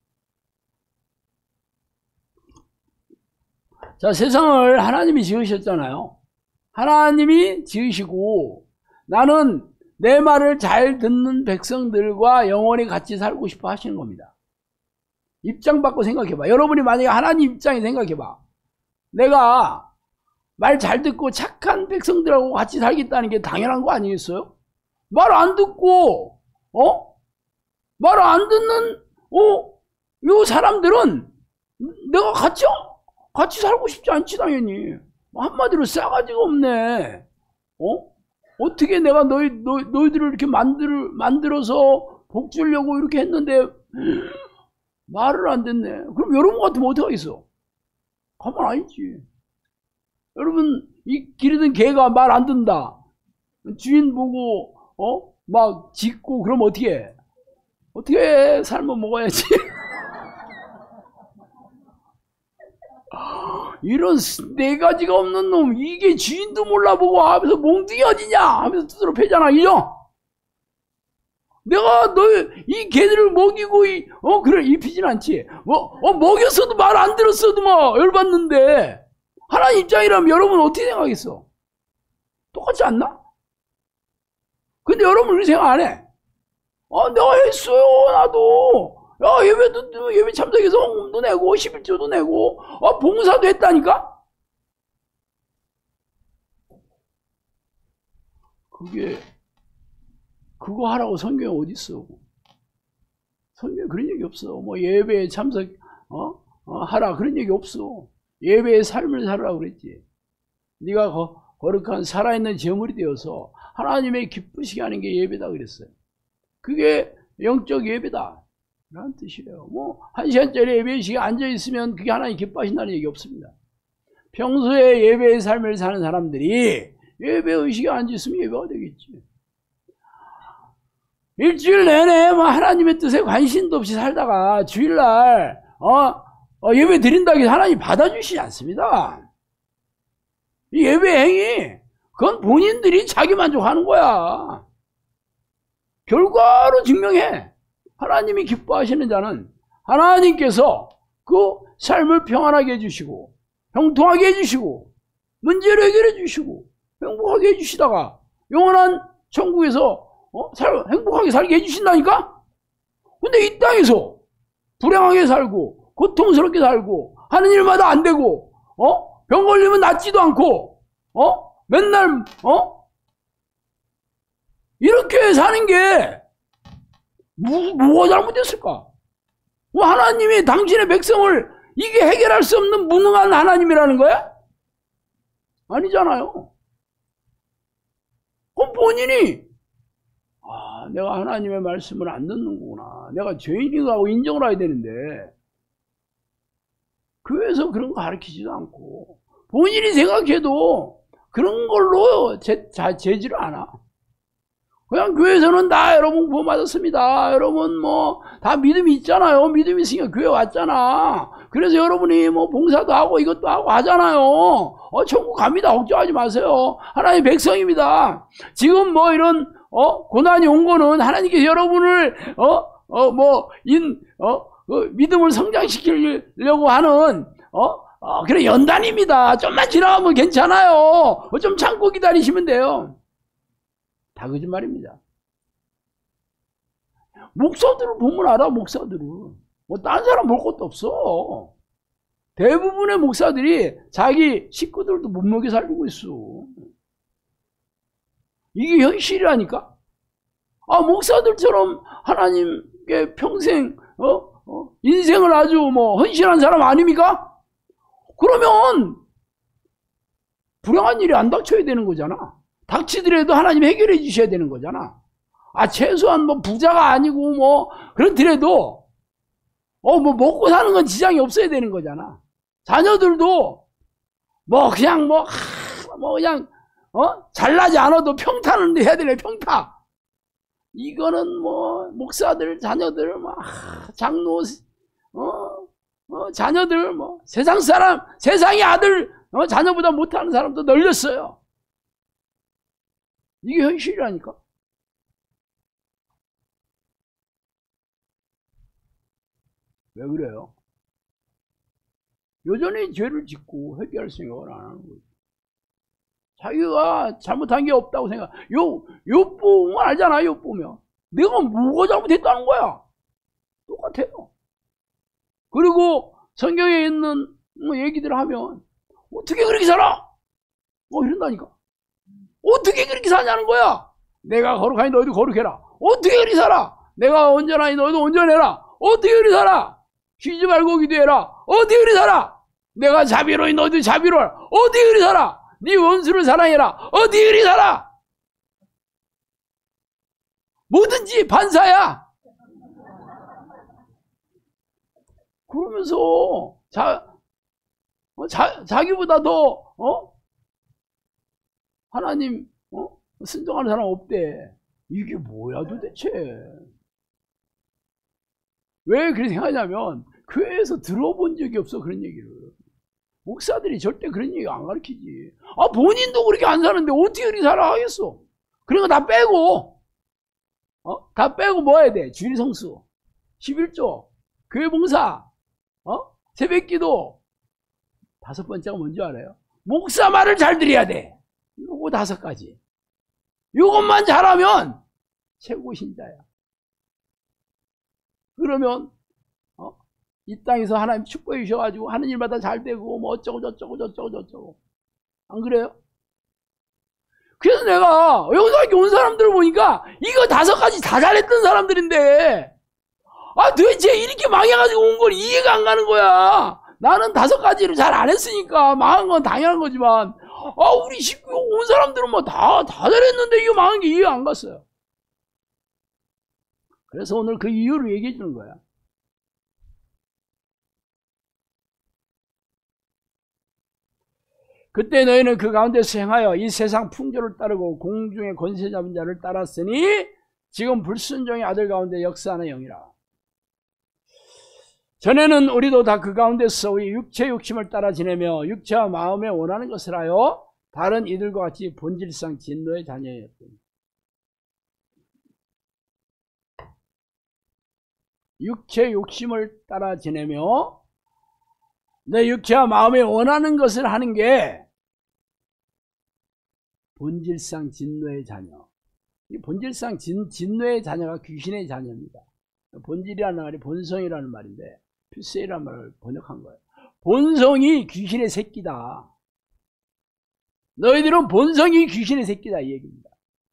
자, 세상을 하나님이 지으셨잖아요. 하나님이 지으시고 나는 내 말을 잘 듣는 백성들과 영원히 같이 살고 싶어 하시는 겁니다. 입장 바꿔 생각해봐. 여러분이 만약에 하나님 입장에 생각해봐. 내가 말 잘 듣고 착한 백성들하고 같이 살겠다는 게 당연한 거 아니겠어요? 말 안 듣고 말 안 듣는 요 사람들은 내가 같이 살고 싶지 않지 당연히. 한마디로 싸가지가 없네. 어떻게 내가 너희들을 이렇게 만들어서 복 주려고 이렇게 했는데 말을 안 듣네. 그럼 여러분 같으면 어떡하겠어? 가만 아니지. 여러분 이 기르던 개가 말 안 듣는다. 주인 보고 막 짖고 그럼 어떻게 해? 어떻게 해? 삶아 먹어야지. 이런 네 가지가 없는 놈, 이게 주인도 몰라보고 하면서 몽둥이 어디냐 하면서 두드러 패잖아. 이죠? 내가 이 개들을 먹이고 그래 입히진 않지. 먹였어도 말 안 들었어도 막 열받는데 하나님 입장이라면 여러분 어떻게 생각하겠어? 똑같지 않나? 근데 여러분 그렇게 생각 안 해. 내가 했어요. 나도 예배 참석해서 헌금도 내고 11조도 내고 봉사도 했다니까? 그거 하라고 성경에 어디 있어? 성경에 그런 얘기 없어. 뭐 예배에 참석 하라 그런 얘기 없어. 예배의 삶을 살아라 그랬지. 네가 거룩한 살아있는 제물이 되어서 하나님의 기쁘시게 하는 게 예배다 그랬어요. 그게 영적 예배다 라는 뜻이에요. 뭐 1시간짜리 예배 시간에 앉아있으면 그게 하나님 기뻐하신다는 얘기 없습니다. 평소에 예배의 삶을 사는 사람들이 예배 의식에 앉아있으면 예배가 되겠지. 일주일 내내 뭐 하나님의 뜻에 관심도 없이 살다가 주일날 예배 드린다고 해서 하나님 받아주시지 않습니다. 이 예배 행위 그건 본인들이 자기 만족하는 거야. 결과로 증명해. 하나님이 기뻐하시는 자는 하나님께서 그 삶을 평안하게 해주시고 형통하게 해주시고 문제를 해결해 주시고 행복하게 해주시다가 영원한 천국에서 행복하게 살게 해주신다니까? 근데 이 땅에서 불행하게 살고 고통스럽게 살고 하는 일마다 안 되고 병 걸리면 낫지도 않고 맨날 이렇게 사는 게 뭐가 잘못됐을까? 하나님이 당신의 백성을 이게 해결할 수 없는 무능한 하나님이라는 거야? 아니잖아요. 그럼 본인이 내가 하나님의 말씀을 안 듣는구나. 내가 죄인이라고 인정을 해야 되는데 교회에서 그런 거 가르치지도 않고 본인이 생각해도 그런 걸로 재지를 않아. 그냥 교회에서는 다 여러분 구원 받았습니다. 여러분 뭐 다 믿음이 있잖아요. 믿음이 있으니까 교회 왔잖아. 그래서 여러분이 뭐 봉사도 하고 이것도 하고 하잖아요. 천국 갑니다. 걱정하지 마세요. 하나님의 백성입니다. 지금 뭐 이런 고난이 온 거는 하나님께서 여러분을 믿음을 성장시키려고 하는 그래 연단입니다. 좀만 지나가면 괜찮아요. 좀 참고 기다리시면 돼요. 다 거짓말입니다. 목사들을 보면 알아. 목사들은 뭐 딴 사람 볼 것도 없어. 대부분의 목사들이 자기 식구들도 못 먹여 살리고 있어. 이게 현실이라니까. 목사들처럼 하나님께 평생 인생을 아주 뭐 헌신한 사람 아닙니까? 그러면 불행한 일이 안 닥쳐야 되는 거잖아. 닥치더라도 하나님 해결해 주셔야 되는 거잖아. 최소한 뭐 부자가 아니고 뭐 그렇더라도 뭐 먹고 사는 건 지장이 없어야 되는 거잖아. 자녀들도 뭐 그냥 그냥 잘나지 않아도 평타는 해야 되네. 평타. 이거는 뭐 목사들 자녀들 장로 자녀들 세상 사람 세상의 아들 자녀보다 못하는 사람도 널렸어요. 이게 현실이라니까. 왜 그래요? 여전히 죄를 짓고 회개할 생각을 안 하는 거죠. 자기가 잘못한 게 없다고 생각. 요 보면 알잖아. 요 보면 내가 뭐가 잘못했다는 거야. 똑같아요. 그리고 성경에 있는 얘기들 하면 어떻게 그렇게 살아? 이런다니까. 어떻게 그렇게 사냐는 거야. 내가 거룩하니 너희도 거룩해라. 어떻게 그렇게 살아? 내가 온전하니 너희도 온전해라. 어떻게 그렇게 살아? 쉬지 말고 기도해라. 어떻게 그렇게 살아? 내가 자비로니 너희도 자비로워라. 어떻게 그렇게 살아? 네 원수를 사랑해라. 어떻게 그렇게 살아? 뭐든지 반사야. 그러면서 자기보다 더 하나님 순종하는 사람 없대. 이게 뭐야 도대체. 왜 그렇게 생각하냐면 교회에서 들어본 적이 없어. 그런 얘기를. 목사들이 절대 그런 얘기 안 가르치지. 본인도 그렇게 안 사는데 어떻게 그렇게 살아 하겠어. 그런 거 다 빼고 다 빼고 뭐 해야 돼? 주일 성수, 11조, 교회 봉사, 새벽기도. 5번째가 뭔지 알아요? 목사 말을 잘 들어야 돼. 요거 5가지. 요것만 잘하면 최고 신자야. 그러면 이 땅에서 하나님 축복해 주셔가지고 하는 일마다 잘 되고 뭐 어쩌고 저쩌고 안 그래요? 그래서 내가 여기서 온 사람들을 보니까 이거 5가지 다 잘했던 사람들인데 도대체 이렇게 망해가지고 온 걸 이해가 안 가는 거야. 나는 5가지를 잘 안 했으니까 망한 건 당연한 거지만 우리 식구 온 사람들은 뭐 다 잘했는데 이거 망한 게 이해가 안 갔어요. 그래서 오늘 그 이유를 얘기해 주는 거야. 그때 너희는 그 가운데서 행하여 이 세상 풍조를 따르고 공중의 권세 잡은 자를 따랐으니 지금 불순종의 아들 가운데 역사하는 영이라. 전에는 우리도 다 그 가운데서 우리 육체 욕심을 따라 지내며 육체와 마음에 원하는 것을 하여 다른 이들과 같이 본질상 진노의 자녀였더니. 육체 욕심을 따라 지내며 내 육체와 마음에 원하는 것을 하는 게 본질상 진노의 자녀. 이 본질상 진노의 자녀가 귀신의 자녀입니다. 본질이라는 말이 본성이라는 말인데 퓨세이라는 말을 번역한 거예요. 본성이 귀신의 새끼다. 너희들은 본성이 귀신의 새끼다 이 얘기입니다.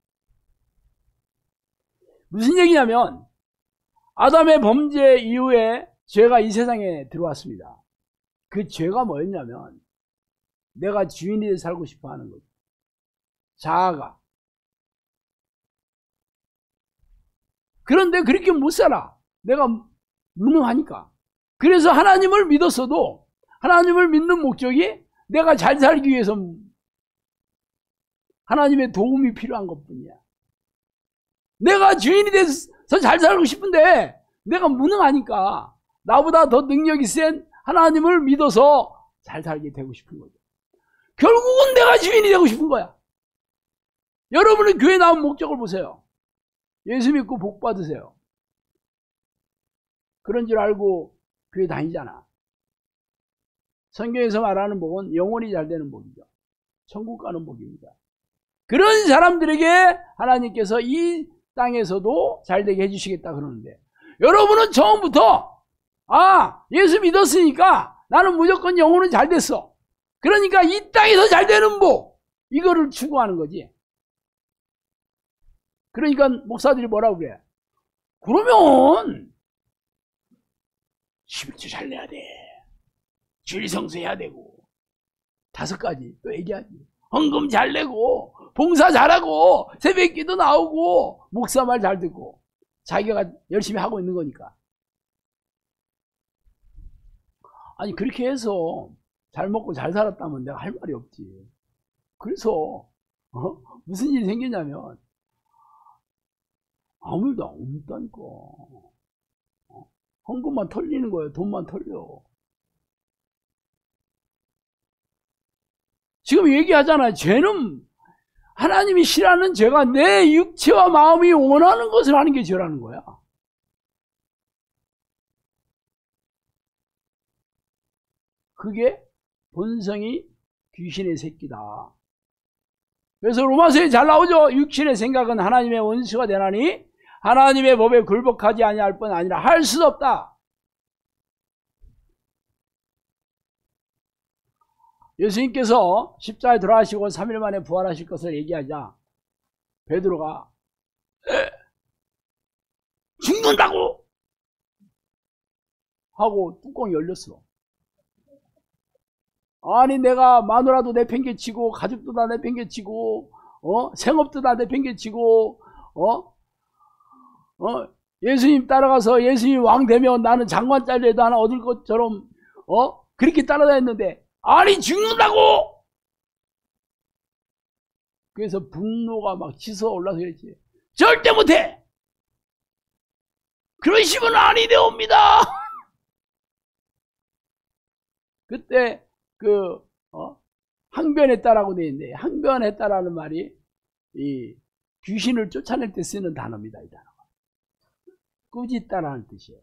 무슨 얘기냐면 아담의 범죄 이후에 죄가 이 세상에 들어왔습니다. 그 죄가 뭐였냐면 내가 주인이 살고 싶어 하는 거죠. 자아가. 그런데 그렇게 못 살아. 내가 무능하니까. 그래서 하나님을 믿었어도 하나님을 믿는 목적이 내가 잘 살기 위해서 하나님의 도움이 필요한 것뿐이야. 내가 주인이 돼서 잘 살고 싶은데 내가 무능하니까 나보다 더 능력이 센 하나님을 믿어서 잘 살게 되고 싶은 거죠. 결국은 내가 주인이 되고 싶은 거야. 여러분은 교회 나온 목적을 보세요. 예수 믿고 복 받으세요. 그런 줄 알고 교회 다니잖아. 성경에서 말하는 복은 영원히 잘 되는 복이죠. 천국 가는 복입니다. 그런 사람들에게 하나님께서 이 땅에서도 잘 되게 해주시겠다 그러는데 여러분은 처음부터 예수 믿었으니까 나는 무조건 영혼은 잘 됐어. 그러니까 이 땅에서 잘 되는 복 이거를 추구하는 거지. 그러니까 목사들이 뭐라고 그래? 그러면 11조 잘 내야 돼. 주일 성수해야 되고 5가지 또 얘기하지. 헌금 잘 내고 봉사 잘하고 새벽기도 나오고 목사 말 잘 듣고 자기가 열심히 하고 있는 거니까. 아니 그렇게 해서 잘 먹고 잘 살았다면 내가 할 말이 없지. 그래서 무슨 일이 생기냐면 아무 일도 없다니까. 헌금만 털리는 거예요. 돈만 털려. 지금 얘기하잖아요. 죄는 하나님이 싫어하는 죄가 내 육체와 마음이 원하는 것을 하는 게 죄라는 거야. 그게 본성이 귀신의 새끼다. 그래서 로마서에 잘 나오죠. 육신의 생각은 하나님의 원수가 되나니 하나님의 법에 굴복하지 아니할 뿐 아니라 할 수도 없다. 예수님께서 십자가에 돌아가시고 3일 만에 부활하실 것을 얘기하자 베드로가 죽는다고 하고 뚜껑이 열렸어. 아니 내가 마누라도 내팽개치고 가족도 다 내팽개치고 생업도 다 내팽개치고 예수님 따라가서 예수님 왕 되면 나는 장관 자리에도 하나 얻을 것처럼 그렇게 따라다녔는데 아니 죽는다고. 그래서 분노가 막 치솟아 올라서 그랬지. 절대 못해. 그러시면 아니 되옵니다. 그때 항변했다라고 되어 있는데 항변했다라는 말이 이 귀신을 쫓아낼 때 쓰는 단어입니다. 이 단어가 꾸짖다라는 뜻이에요.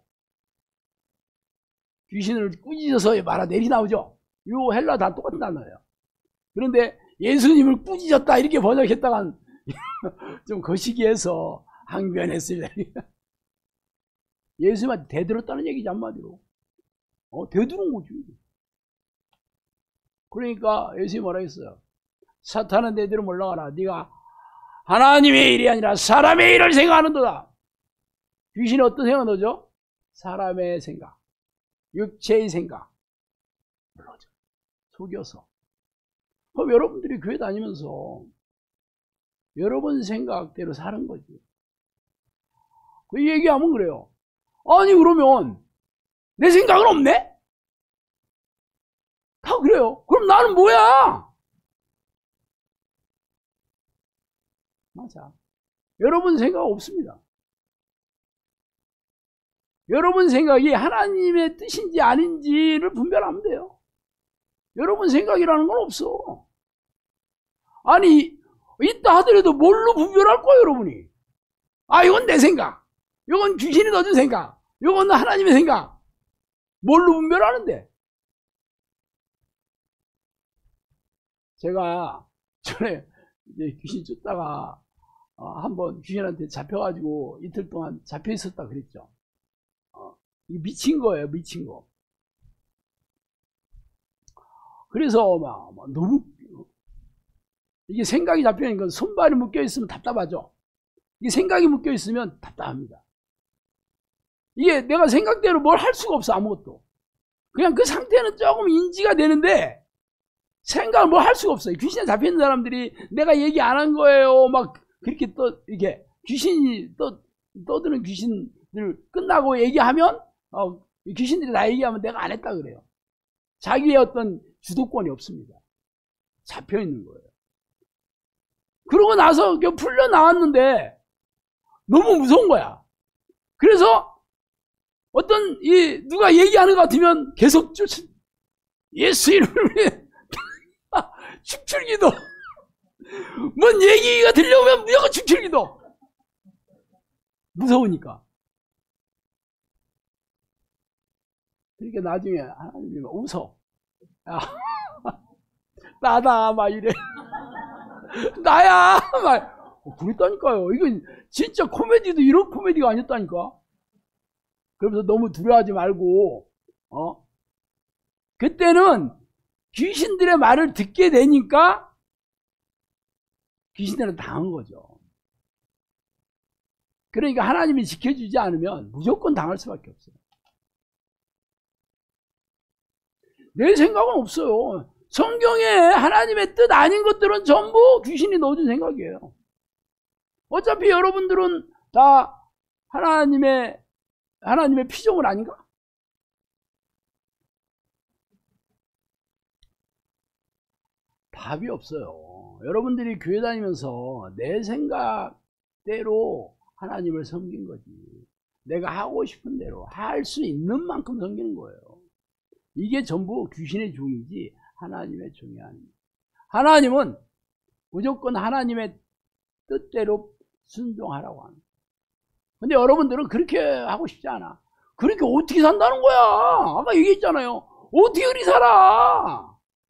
귀신을 꾸짖어서 말아 내리 나오죠. 요 헬라 다 똑같은 단어예요. 그런데 예수님을 꾸짖었다 이렇게 번역했다간 좀 거시기해서 항변했으려. 예수님한테 대들었다는 얘기지 한마디로. 대들은 거지. 그러니까 예수님이 뭐라 했어요? 사탄은 내대로 올라가라. 네가 하나님의 일이 아니라 사람의 일을 생각하는도다. 귀신이 어떤 생각을 넣죠? 사람의 생각, 육체의 생각 물러져 속여서. 그럼 여러분들이 교회 다니면서 여러분 생각대로 사는 거지. 그 얘기하면 그래요. 아니 그러면 내 생각은 없네? 다 그래요. 그럼 나는 뭐야? 맞아. 여러분 생각 없습니다. 여러분 생각이 하나님의 뜻인지 아닌지를 분별하면 돼요. 여러분 생각이라는 건 없어. 아니 있다 하더라도 뭘로 분별할 거예요 여러분이? 아 이건 내 생각, 이건 귀신이 넣어준 생각, 이건 하나님의 생각. 뭘로 분별하는데? 제가 전에 이제 귀신 쫓다가 한번 귀신한테 잡혀가지고 이틀 동안 잡혀 있었다 그랬죠. 이게 미친 거예요, 미친 거. 그래서 막 너무 이게 생각이 잡혀있는 손발이 묶여 있으면 답답하죠. 이게 생각이 묶여 있으면 답답합니다. 이게 내가 생각대로 뭘 할 수가 없어. 아무것도. 그냥 그 상태는 조금 인지가 되는데 생각을 뭐 할 수가 없어요. 귀신에 잡혀있는 사람들이 내가 얘기 안 한 거예요 막 그렇게 이게 귀신이 떠드는 귀신들 끝나고 얘기하면 귀신들이 나 얘기하면 내가 안 했다 그래요. 자기의 어떤 주도권이 없습니다. 잡혀있는 거예요. 그러고 나서 풀려 나왔는데 너무 무서운 거야. 그래서 어떤 누가 얘기하는 것 같으면 계속 예수 이름을 위해 축출기도. 뭔 얘기가 들려오면 무조건 축출기도. 무서우니까. 그러니까 나중에 하나님이 웃어. 야, 나다 막 이래. 나야 막 그랬다니까요. 이건 진짜 코미디도 이런 코미디가 아니었다니까. 그러면서 너무 두려워하지 말고 그때는 귀신들의 말을 듣게 되니까 귀신들은 당한 거죠. 그러니까 하나님이 지켜주지 않으면 무조건 당할 수밖에 없어요. 내 생각은 없어요. 성경에 하나님의 뜻 아닌 것들은 전부 귀신이 넣어준 생각이에요. 어차피 여러분들은 다 하나님의 피조물 아닌가? 답이 없어요. 여러분들이 교회 다니면서 내 생각대로 하나님을 섬긴 거지. 내가 하고 싶은 대로 할 수 있는 만큼 섬기는 거예요. 이게 전부 귀신의 종이지 하나님의 종이 아닙니다. 하나님은 무조건 하나님의 뜻대로 순종하라고 합니다. 근데 여러분들은 그렇게 하고 싶지 않아. 그렇게 어떻게 산다는 거야? 아까 얘기했잖아요. 어떻게 그리 살아?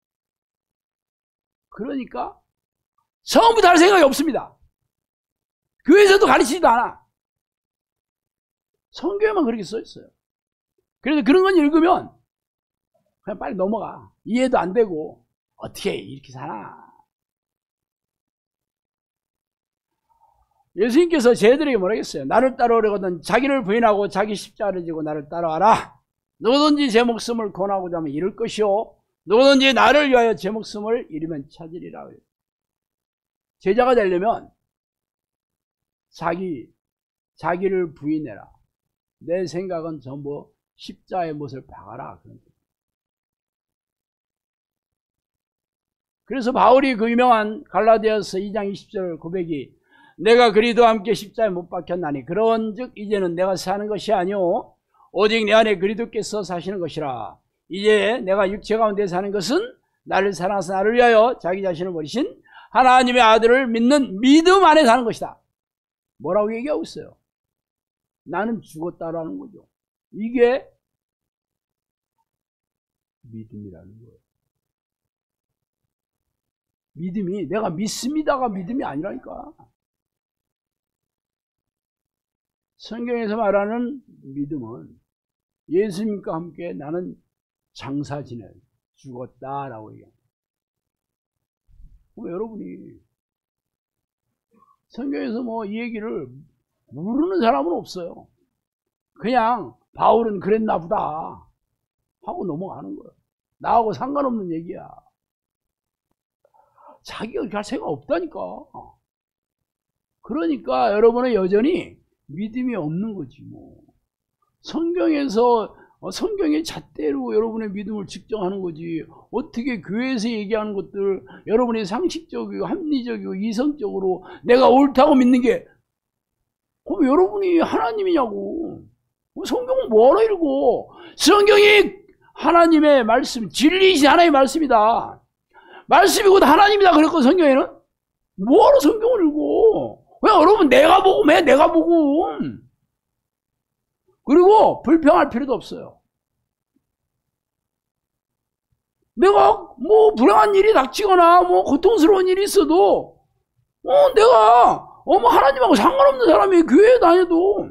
그러니까 처음부터 할 생각이 없습니다. 교회에서도 가르치지도 않아. 성경에만 그렇게 써 있어요. 그래서 그런 건 읽으면 그냥 빨리 넘어가. 이해도 안 되고 어떻게 이렇게 사나. 예수님께서 쟤들에게 뭐라 했어요? 나를 따라오려거든 자기를 부인하고 자기 십자가를 지고 나를 따라와라. 누구든지 제 목숨을 권하고자 하면 잃을 것이요 누구든지 나를 위하여 제 목숨을 잃으면 찾으리라. 제자가 되려면 자기를 부인해라. 내 생각은 전부 십자가의 못을 박아라. 그래서 바울이 그 유명한 갈라디아서 2장 20절 고백이 내가 그리스도와 함께 십자가에 못 박혔나니 그런즉 이제는 내가 사는 것이 아니오 오직 내 안에 그리스도께서 사시는 것이라. 이제 내가 육체 가운데 사는 것은 나를 사랑하사 나를 위하여 자기 자신을 버리신 하나님의 아들을 믿는 믿음 안에 사는 것이다. 뭐라고 얘기하고 있어요? 나는 죽었다라는 거죠. 이게 믿음이라는 거예요. 믿음이 내가 믿습니다가 믿음이 아니라니까. 성경에서 말하는 믿음은 예수님과 함께 나는 장사 지내 죽었다라고 얘기합니다. 여러분이 성경에서 뭐 이 얘기를 모르는 사람은 없어요. 그냥 바울은 그랬나 보다 하고 넘어가는 거예요. 나하고 상관없는 얘기야. 자기가 그렇게 할 생각 없다니까. 그러니까 여러분은 여전히 믿음이 없는 거지 뭐. 성경의 잣대로 여러분의 믿음을 측정하는 거지. 어떻게 교회에서 얘기하는 것들 여러분이 상식적이고 합리적이고 이성적으로 내가 옳다고 믿는 게 그럼 여러분이 하나님이냐고. 성경은 뭐하러 읽고. 성경이 하나님의 말씀, 진리이신 하나님의 말씀이다. 말씀이 곧 하나님이다 그랬고 성경에는 뭐하러 성경을 읽고. 왜 여러분 내가 복음해 내가 복음. 그리고 불평할 필요도 없어요. 내가 뭐 불행한 일이 닥치거나 뭐 고통스러운 일이 있어도 내가 뭐 하나님하고 상관없는 사람이 교회에 다녀도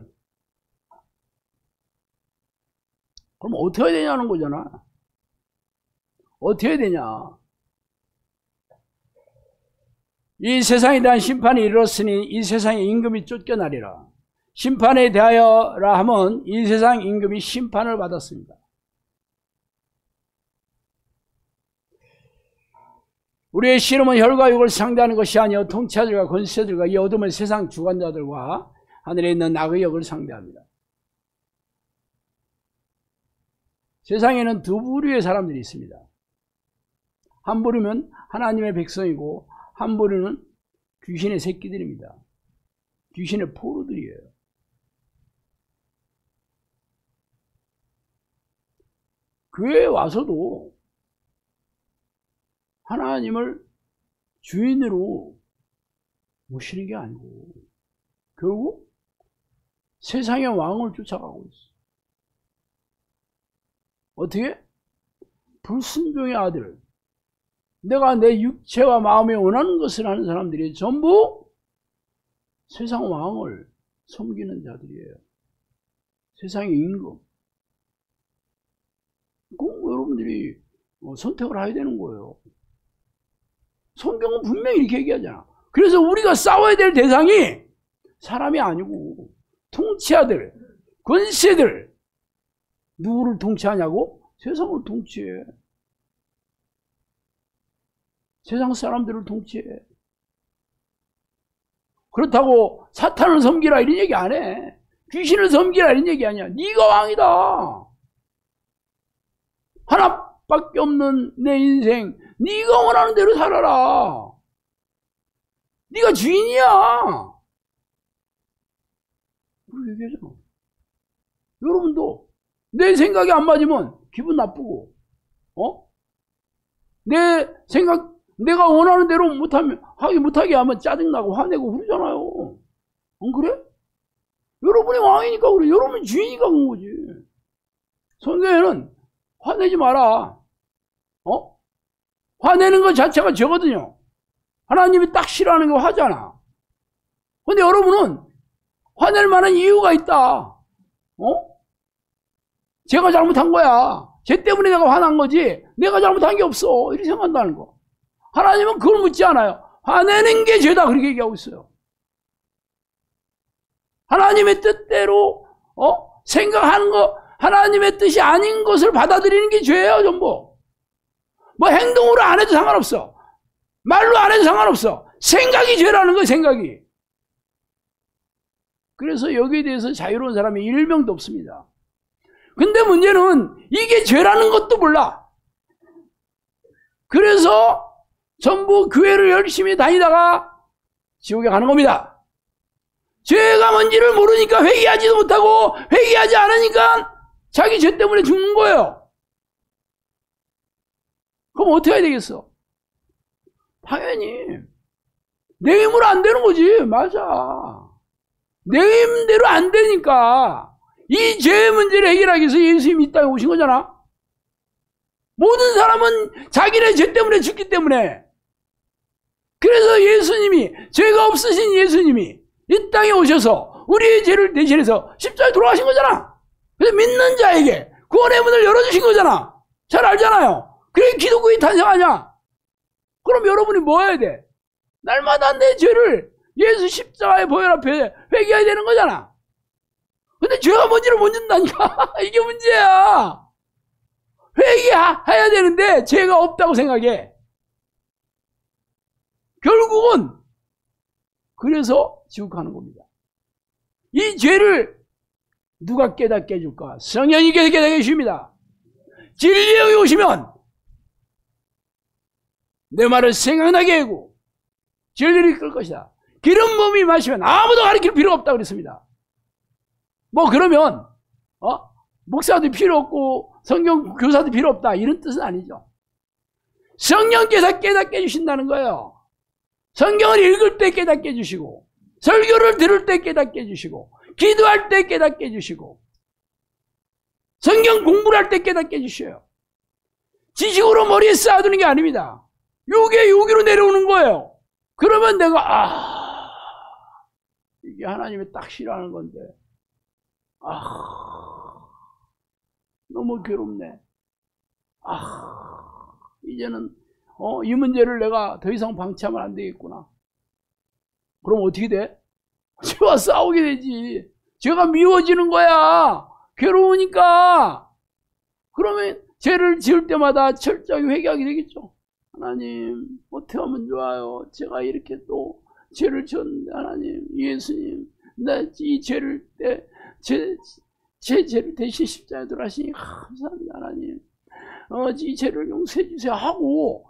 그럼 어떻게 해야 되냐는 거잖아. 어떻게 해야 되냐. 이 세상에 대한 심판이 이르렀으니 이 세상의 임금이 쫓겨나리라. 심판에 대하여라 하면 이 세상 임금이 심판을 받았습니다. 우리의 씨름은 혈과 육을 상대하는 것이 아니요 통치자들과 권세들과 이 어둠의 세상 주관자들과 하늘에 있는 악의 역을 상대합니다. 세상에는 두 부류의 사람들이 있습니다. 한 부류는 하나님의 백성이고 한 부류는 귀신의 새끼들입니다. 귀신의 포로들이에요. 교회에 와서도 하나님을 주인으로 모시는 게 아니고 결국 세상의 왕을 쫓아가고 있어. 어떻게? 불순종의 아들. 내가 내 육체와 마음에 원하는 것을 하는 사람들이 전부 세상 왕을 섬기는 자들이에요. 세상의 임금. 꼭 여러분들이 선택을 해야 되는 거예요. 성경은 분명히 이렇게 얘기하잖아. 그래서 우리가 싸워야 될 대상이 사람이 아니고 통치자들, 권세들. 누구를 통치하냐고? 세상을 통치해. 세상 사람들을 통치해. 그렇다고 사탄을 섬기라 이런 얘기 안 해. 귀신을 섬기라 이런 얘기 아니야. 네가 왕이다. 하나밖에 없는 내 인생 네가 원하는 대로 살아라. 네가 주인이야. 그렇게 얘기하잖아. 여러분도 내 생각이 안 맞으면 기분 나쁘고, 내 생각, 내가 원하는 대로 못하게 하면 짜증나고 화내고 그러잖아요. 안 그래? 여러분이 왕이니까 그래. 여러분이 주인이니까 그런 거지. 성경에는 화내지 마라. 화내는 것 자체가 죄거든요. 하나님이 딱 싫어하는 거 화잖아. 근데 여러분은 화낼 만한 이유가 있다. 제가 잘못한 거야. 쟤 때문에 내가 화난 거지. 내가 잘못한 게 없어. 이렇게 생각한다는 거. 하나님은 그걸 묻지 않아요. 화내는 게 죄다. 그렇게 얘기하고 있어요. 하나님의 뜻대로, 생각하는 거, 하나님의 뜻이 아닌 것을 받아들이는 게 죄예요, 전부. 뭐 행동으로 안 해도 상관없어. 말로 안 해도 상관없어. 생각이 죄라는 거예요, 생각이. 그래서 여기에 대해서 자유로운 사람이 1명도 없습니다. 근데 문제는 이게 죄라는 것도 몰라. 그래서 전부 교회를 열심히 다니다가 지옥에 가는 겁니다. 죄가 뭔지를 모르니까 회개하지도 못하고 회개하지 않으니까 자기 죄 때문에 죽는 거예요. 그럼 어떻게 해야 되겠어? 당연히 내 힘으로 안 되는 거지. 맞아. 내 힘대로 안 되니까 이 죄의 문제를 해결하기 위해서 예수님이 이 땅에 오신 거잖아. 모든 사람은 자기네 죄 때문에 죽기 때문에. 그래서 예수님이, 죄가 없으신 예수님이 이 땅에 오셔서 우리의 죄를 대신해서 십자가에 돌아가신 거잖아. 그래서 믿는 자에게 구원의 문을 열어주신 거잖아. 잘 알잖아요. 그래 기독교인이 탄생하냐? 그럼 여러분이 뭐 해야 돼? 날마다 내 죄를 예수 십자가의 보혈 앞에 회개해야 되는 거잖아. 근데 죄가 뭔지를 못 믿는다니까. 이게 문제야. 회개해야 되는데 죄가 없다고 생각해. 결국은 그래서 지옥 가는 겁니다. 이 죄를 누가 깨닫게 해줄까? 성령이 깨닫게 해주십니다. 진리의 영이 오시면 내 말을 생각나게 하고 진리를 이끌 것이다. 기름 부음이 마시면 아무도 가르칠 필요가 없다고 그랬습니다. 뭐 그러면 목사도 필요 없고 성경 교사도 필요 없다 이런 뜻은 아니죠. 성령께서 깨닫게 해주신다는 거예요. 성경을 읽을 때 깨닫게 해주시고 설교를 들을 때 깨닫게 해주시고 기도할 때 깨닫게 해주시고 성경 공부를 할 때 깨닫게 해주셔요. 지식으로 머리에 쌓아두는 게 아닙니다. 요게 여기로 내려오는 거예요. 그러면 내가 이게 하나님이 딱 싫어하는 건데 너무 괴롭네. 이제는 이 문제를 내가 더 이상 방치하면 안 되겠구나. 그럼 어떻게 돼? 죄와 싸우게 되지. 죄가 미워지는 거야. 괴로우니까. 그러면 죄를 지을 때마다 철저하게 회개하게 되겠죠. 하나님 어떻게 하면 좋아요? 제가 이렇게 또 죄를 지었는데 하나님, 예수님, 나 이 죄를 제 죄를 대신 십자가에 돌아가시니 감사합니다 하나님. 이 죄를 용서해 주세요 하고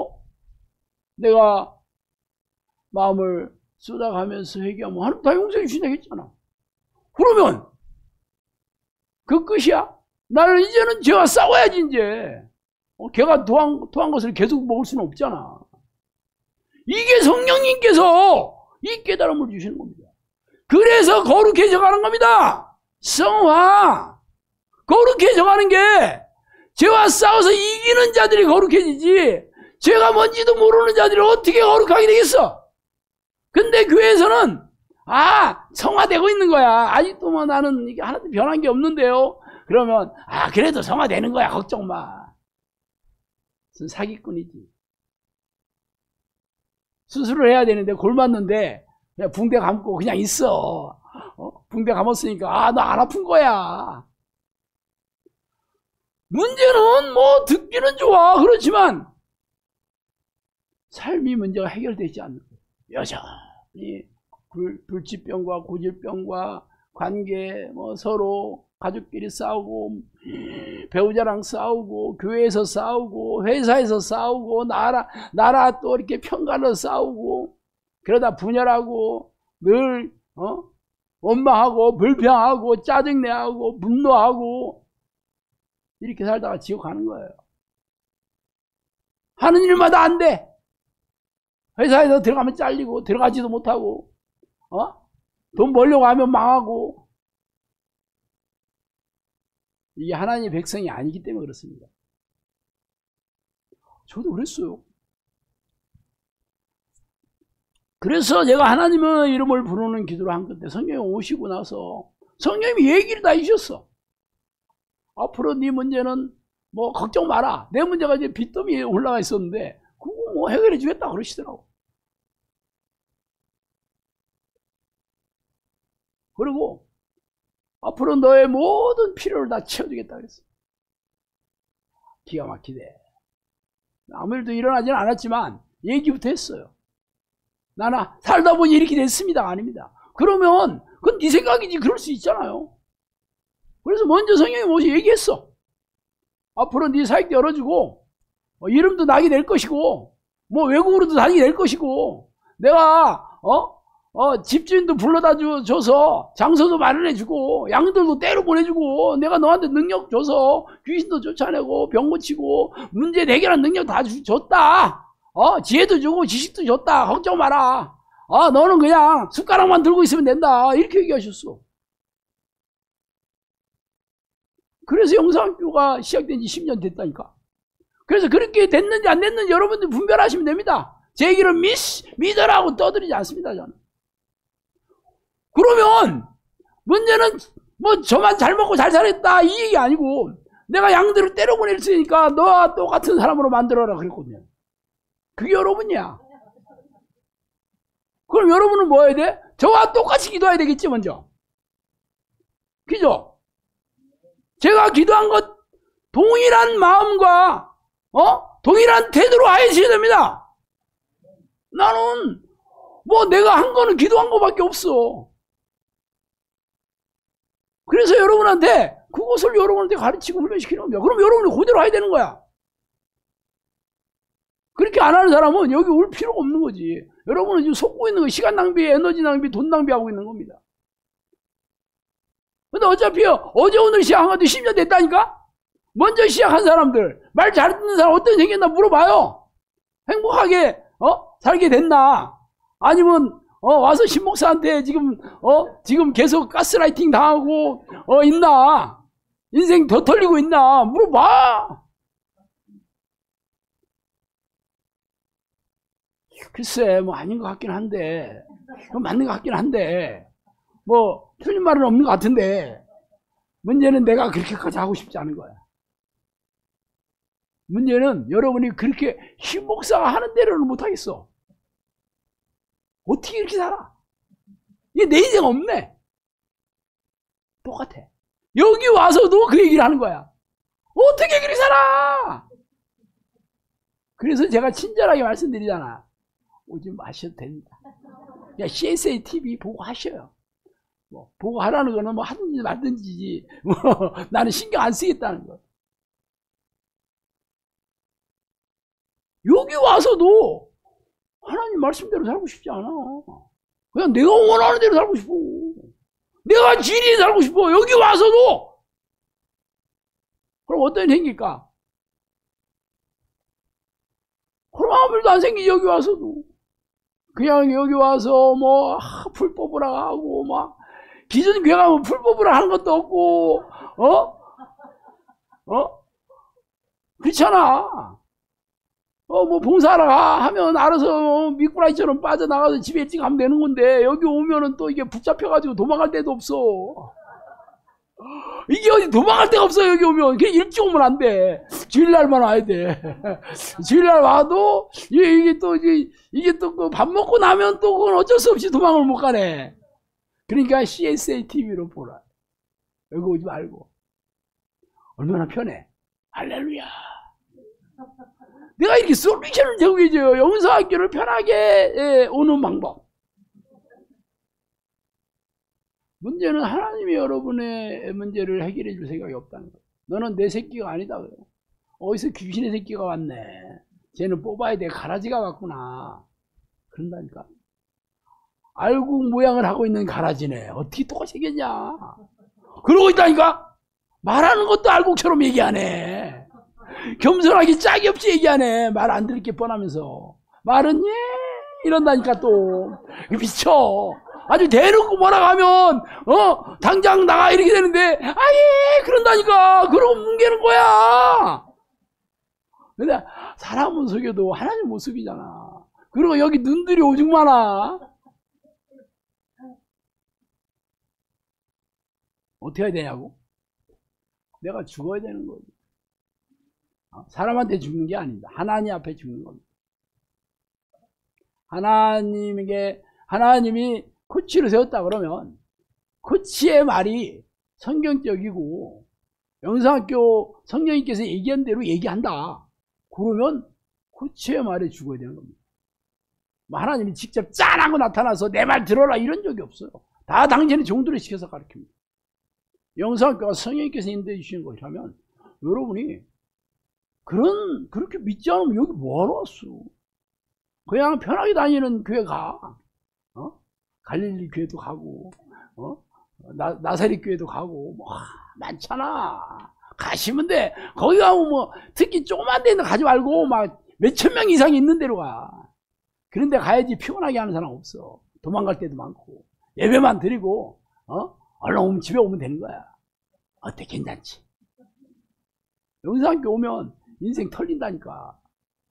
내가 마음을 쏟아가면서 회개하면 하나님 다 용서해 주신다고 했잖아. 그러면 그 끝이야? 나는 이제는 죄와 싸워야지 이제. 걔가 토한 것을 계속 먹을 수는 없잖아. 이게 성령님께서 이 깨달음을 주시는 겁니다. 그래서 거룩해져 가는 겁니다. 성화. 거룩해져 가는 게 죄와 싸워서 이기는 자들이 거룩해지지 죄가 뭔지도 모르는 자들이 어떻게 거룩하게 되겠어? 근데 교회에서는 성화되고 있는 거야. 아직도 뭐 나는 이게 하나도 변한 게 없는데요. 그러면 그래도 성화되는 거야. 걱정 마. 사기꾼이지. 수술을 해야 되는데 골 맞는데 그냥 붕대 감고 그냥 있어. 붕대 감았으니까 나 안 아픈 거야. 문제는 뭐 듣기는 좋아. 그렇지만 삶이 문제가 해결되지 않는 거예요. 여전히 불치병과 고질병과 관계, 뭐 서로 가족끼리 싸우고, 배우자랑 싸우고, 교회에서 싸우고, 회사에서 싸우고, 나라 또 이렇게 편가로 싸우고, 그러다 분열하고, 늘 원망하고, 불평하고, 짜증내하고, 분노하고, 이렇게 살다가 지옥 가는 거예요. 하는 일마다 안 돼. 회사에서 들어가면 잘리고, 들어가지도 못하고, 돈 벌려고 하면 망하고. 이게 하나님의 백성이 아니기 때문에 그렇습니다. 저도 그랬어요. 그래서 제가 하나님의 이름을 부르는 기도를 한 건데, 성령이 오시고 나서 성령님이 얘기를 다 해주셨어. 앞으로 네 문제는 뭐 걱정 마라. 내 문제가 이제 빚더미에 올라가 있었는데 그거 뭐 해결해 주겠다 그러시더라고. 그리고 앞으로 너의 모든 필요를 다 채워주겠다 그랬어. 기가 막히대. 아무 일도 일어나지는 않았지만 얘기부터 했어요. 나는 살다 보니 이렇게 됐습니다. 아닙니다. 그러면 그건 네 생각이지. 그럴 수 있잖아요. 그래서 먼저 성령이 모시 얘기했어. 앞으로 네 사역도 열어주고 이름도 나게 될 것이고 뭐 외국으로도 다니게 될 것이고 내가 집주인도 불러다 줘서 장소도 마련해주고 양들도 때로 보내주고 내가 너한테 능력 줘서 귀신도 쫓아내고 병 고치고 문제 해결하는 능력 다 줬다. 지혜도 주고 지식도 줬다. 걱정 마라. 너는 그냥 숟가락만 들고 있으면 된다. 이렇게 얘기하셨어. 그래서 영상학교가 시작된 지 10년 됐다니까. 그래서 그렇게 됐는지 안 됐는지 여러분들 분별하시면 됩니다. 제 얘기를 믿으라고 떠들이지 않습니다. 저는. 그러면 문제는 뭐 저만 잘 먹고 잘 살았다 이 얘기 아니고 내가 양들을 때려보냈으니까 너와 똑같은 사람으로 만들어라 그랬거든요. 그게 여러분이야. 그럼 여러분은 뭐 해야 돼? 저와 똑같이 기도해야 되겠지 먼저. 그죠? 제가 기도한 것 동일한 마음과 동일한 태도로 하셔야 됩니다. 나는 뭐 내가 한 거는 기도한 거밖에 없어. 그래서 여러분한테 그것을 여러분한테 가르치고 훈련시키는 겁니다. 그럼 여러분이 그대로 해야 되는 거야. 그렇게 안 하는 사람은 여기 올 필요가 없는 거지. 여러분은 지금 속고 있는 거 시간 낭비, 에너지 낭비, 돈 낭비하고 있는 겁니다. 근데 어차피 어제 오늘 시작한 것도 10년 됐다니까? 먼저 시작한 사람들, 말 잘 듣는 사람 어떤 생겼나 물어봐요. 행복하게 살게 됐나? 아니면 와서 신목사한테 지금 계속 가스라이팅 당하고 있나? 인생 더 털리고 있나? 물어봐. 글쎄 뭐 아닌 것 같긴 한데 맞는 것 같긴 한데 뭐 틀린 말은 없는 것 같은데 문제는 내가 그렇게까지 하고 싶지 않은 거야. 문제는 여러분이 그렇게 신목사가 하는 대로는 못하겠어. 어떻게 이렇게 살아? 이게 내 인생 없네. 똑같아. 여기 와서도 그 얘기를 하는 거야. 어떻게 그렇게 살아? 그래서 제가 친절하게 말씀드리잖아. 오지 마셔도 됩니다. 야, CSA TV 보고 하셔요. 뭐 보고 하라는 거는 뭐 하든지 말든지 뭐 나는 신경 안 쓰겠다는 거. 여기 와서도 하나님 말씀대로 살고 싶지 않아. 그냥 내가 원하는 대로 살고 싶어. 내가 지리에 살고 싶어. 여기 와서도. 그럼 어떤 일이 생길까? 그럼 아무 일도 안 생기지. 여기 와서도. 그냥 여기 와서 뭐 풀 뽑으라 하고 막 기존 교회 가면 풀 뽑으라 하는 것도 없고 그렇잖아. 뭐 봉사하라 하면 알아서 미꾸라지처럼 빠져나가서 집에 일찍 가면 되는 건데 여기 오면은 또 이게 붙잡혀가지고 도망갈 데도 없어. 이게 어디 도망갈 데가 없어. 여기 오면 그냥 일찍 오면 안 돼. 주일날만 와야 돼. 주일날 와도 이게 또 밥 먹고 나면 또 그건 어쩔 수 없이 도망을 못 가네. 그러니까 CSA TV로 보라. 여기 오지 말고. 얼마나 편해. 할렐루야. 내가 이렇게 솔루션을 제공해줘요. 영성학교를 편하게 오는 방법. 문제는 하나님이 여러분의 문제를 해결해 줄 생각이 없다는 거예요. 너는 내 새끼가 아니다 그래요. 어디서 귀신의 새끼가 왔네. 쟤는 뽑아야 돼. 가라지가 왔구나. 그런다니까. 알곡 모양을 하고 있는 가라지네. 어떻게 똑같이 얘기했냐. 그러고 있다니까. 말하는 것도 알곡처럼 얘기하네. 겸손하게 짝이 없이 얘기하네. 말 안 들을 게 뻔하면서. 말은 예 이런다니까 또. 미쳐. 아주 대놓고 뭐라고 하면 당장 나가 이렇게 되는데 아예 그런다니까. 그러고 뭉개는 거야. 근데 사람은 속여도 하나님 못 속이잖아. 그리고 여기 눈들이 오죽 많아. 어떻게 해야 되냐고? 내가 죽어야 되는 거지. 사람한테 죽는 게 아닙니다. 하나님 앞에 죽는 겁니다. 하나님이 코치를 세웠다 그러면 코치의 말이 성경적이고 영성학교 성령님께서 얘기한 대로 얘기한다. 그러면 코치의 말에 죽어야 되는 겁니다. 하나님이 직접 짠하고 나타나서 내 말 들어라 이런 적이 없어요. 다 당신의 종들을 시켜서 가르칩니다. 영성학교가 성령님께서 인도해 주시는 것이라면 여러분이 그렇게 믿지 않으면 여기 뭐하러 왔어? 그냥 편하게 다니는 교회 가. 갈릴리 교회도 가고, 나사렛 교회도 가고, 많잖아. 가시면 돼. 거기 가면 특히 조그만 데는 가지 말고, 몇천 명 이상 있는 데로 가. 그런 데 가야지 피곤하게 하는 사람 없어. 도망갈 때도 많고. 예배만 드리고, 얼른 오면 집에 오면 되는 거야. 어때? 괜찮지? 영성학교 오면 인생 털린다니까.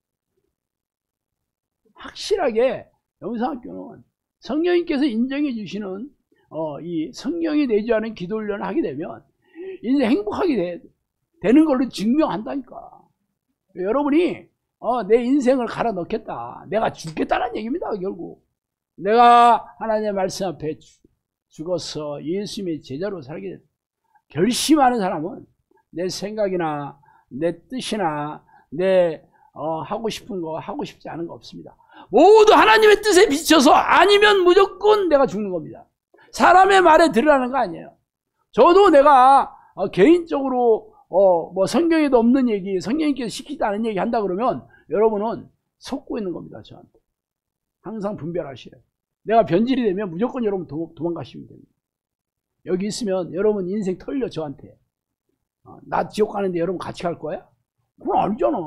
확실하게 영성학교는 성령님께서 인정해 주시는 이 성령이 내주하는 기도 훈련을 하게 되면 인생 행복하게 되는 걸로 증명한다니까. 여러분이 내 인생을 갈아 넣겠다. 내가 죽겠다는 얘기입니다. 결국 내가 하나님의 말씀 앞에 죽어서 예수님의 제자로 살게 됐다. 결심하는 사람은 내 생각이나 내 뜻이나 내 하고 싶은 거 하고 싶지 않은 거 없습니다. 모두 하나님의 뜻에 비춰서 아니면 무조건 내가 죽는 겁니다. 사람의 말에 들으라는 거 아니에요. 저도 내가 개인적으로 뭐 성경에도 없는 얘기, 성령님께서 시키지 않은 얘기 한다 그러면 여러분은 속고 있는 겁니다. 저한테 항상 분별하시래요. 내가 변질이 되면 무조건 여러분 도망가시면 됩니다. 여기 있으면 여러분 인생 털려. 저한테 나 지옥 가는데 여러분 같이 갈 거야? 그건 아니잖아.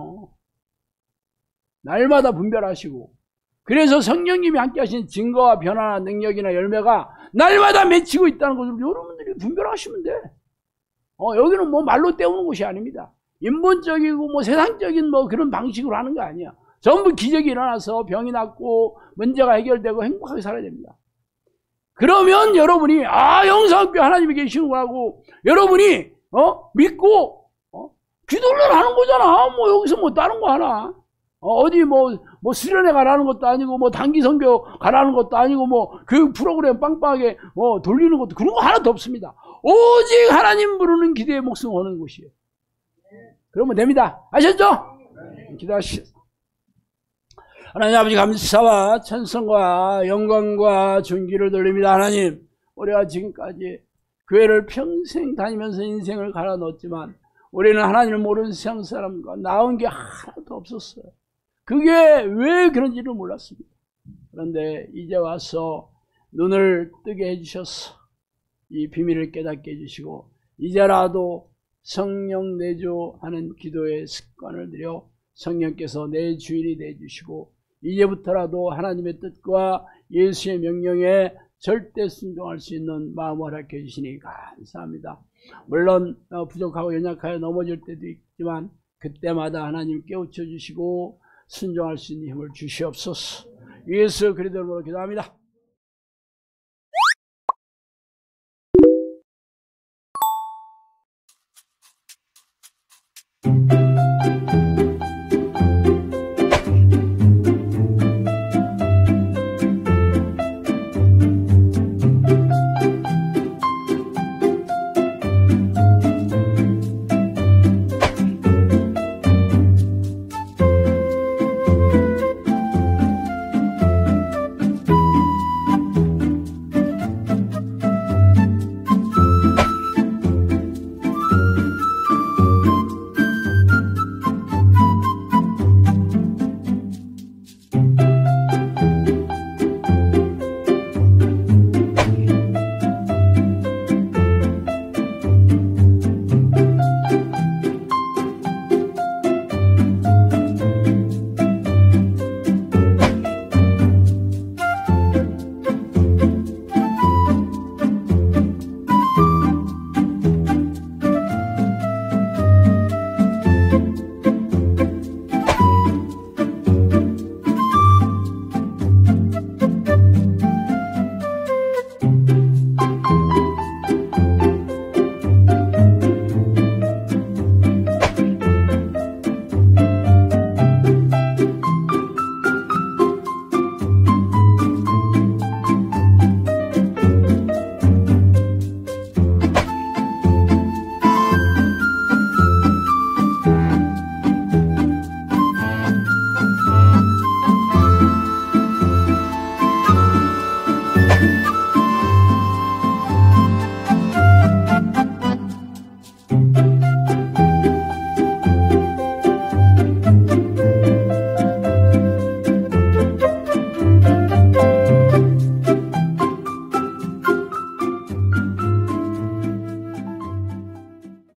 날마다 분별하시고, 그래서 성령님이 함께 하신 증거와 변화나 능력이나 열매가 날마다 맺히고 있다는 것을 여러분들이 분별하시면 돼. 여기는 뭐 말로 때우는 곳이 아닙니다. 인본적이고 뭐 세상적인 뭐 그런 방식으로 하는 거 아니야. 전부 기적이 일어나서 병이 낫고 문제가 해결되고 행복하게 살아야 됩니다. 그러면 여러분이 영성학교 하나님이 계시는구나 하고 여러분이 믿고 기도를 하는 거잖아. 뭐 여기서 뭐 다른 거 하나. 어디 뭐 수련회 가라는 것도 아니고 뭐 단기 선교 가라는 것도 아니고 뭐 교육 프로그램 빵빵하게 돌리는 것도 그런 거 하나도 없습니다. 오직 하나님 부르는 기도의 목숨 거는 곳이에요. 그러면 됩니다. 아셨죠? 기도하시죠. 하나님 아버지 감사와 찬송과 영광과 존귀를 돌립니다. 하나님, 우리가 지금까지 교회를 평생 다니면서 인생을 갈아 넣었지만 우리는 하나님을 모르는 세상 사람과 나온 게 하나도 없었어요. 그게 왜 그런지를 몰랐습니다. 그런데 이제 와서 눈을 뜨게 해주셔서 이 비밀을 깨닫게 해주시고 이제라도 성령 내주하는 기도의 습관을 들여 성령께서 내 주인이 되어주시고 이제부터라도 하나님의 뜻과 예수의 명령에 절대 순종할 수 있는 마음을 허락해 주시니 감사합니다. 물론 부족하고 연약하여 넘어질 때도 있지만 그때마다 하나님 깨우쳐 주시고 순종할 수 있는 힘을 주시옵소서. 예수 그리스도의 이름으로 기도합니다.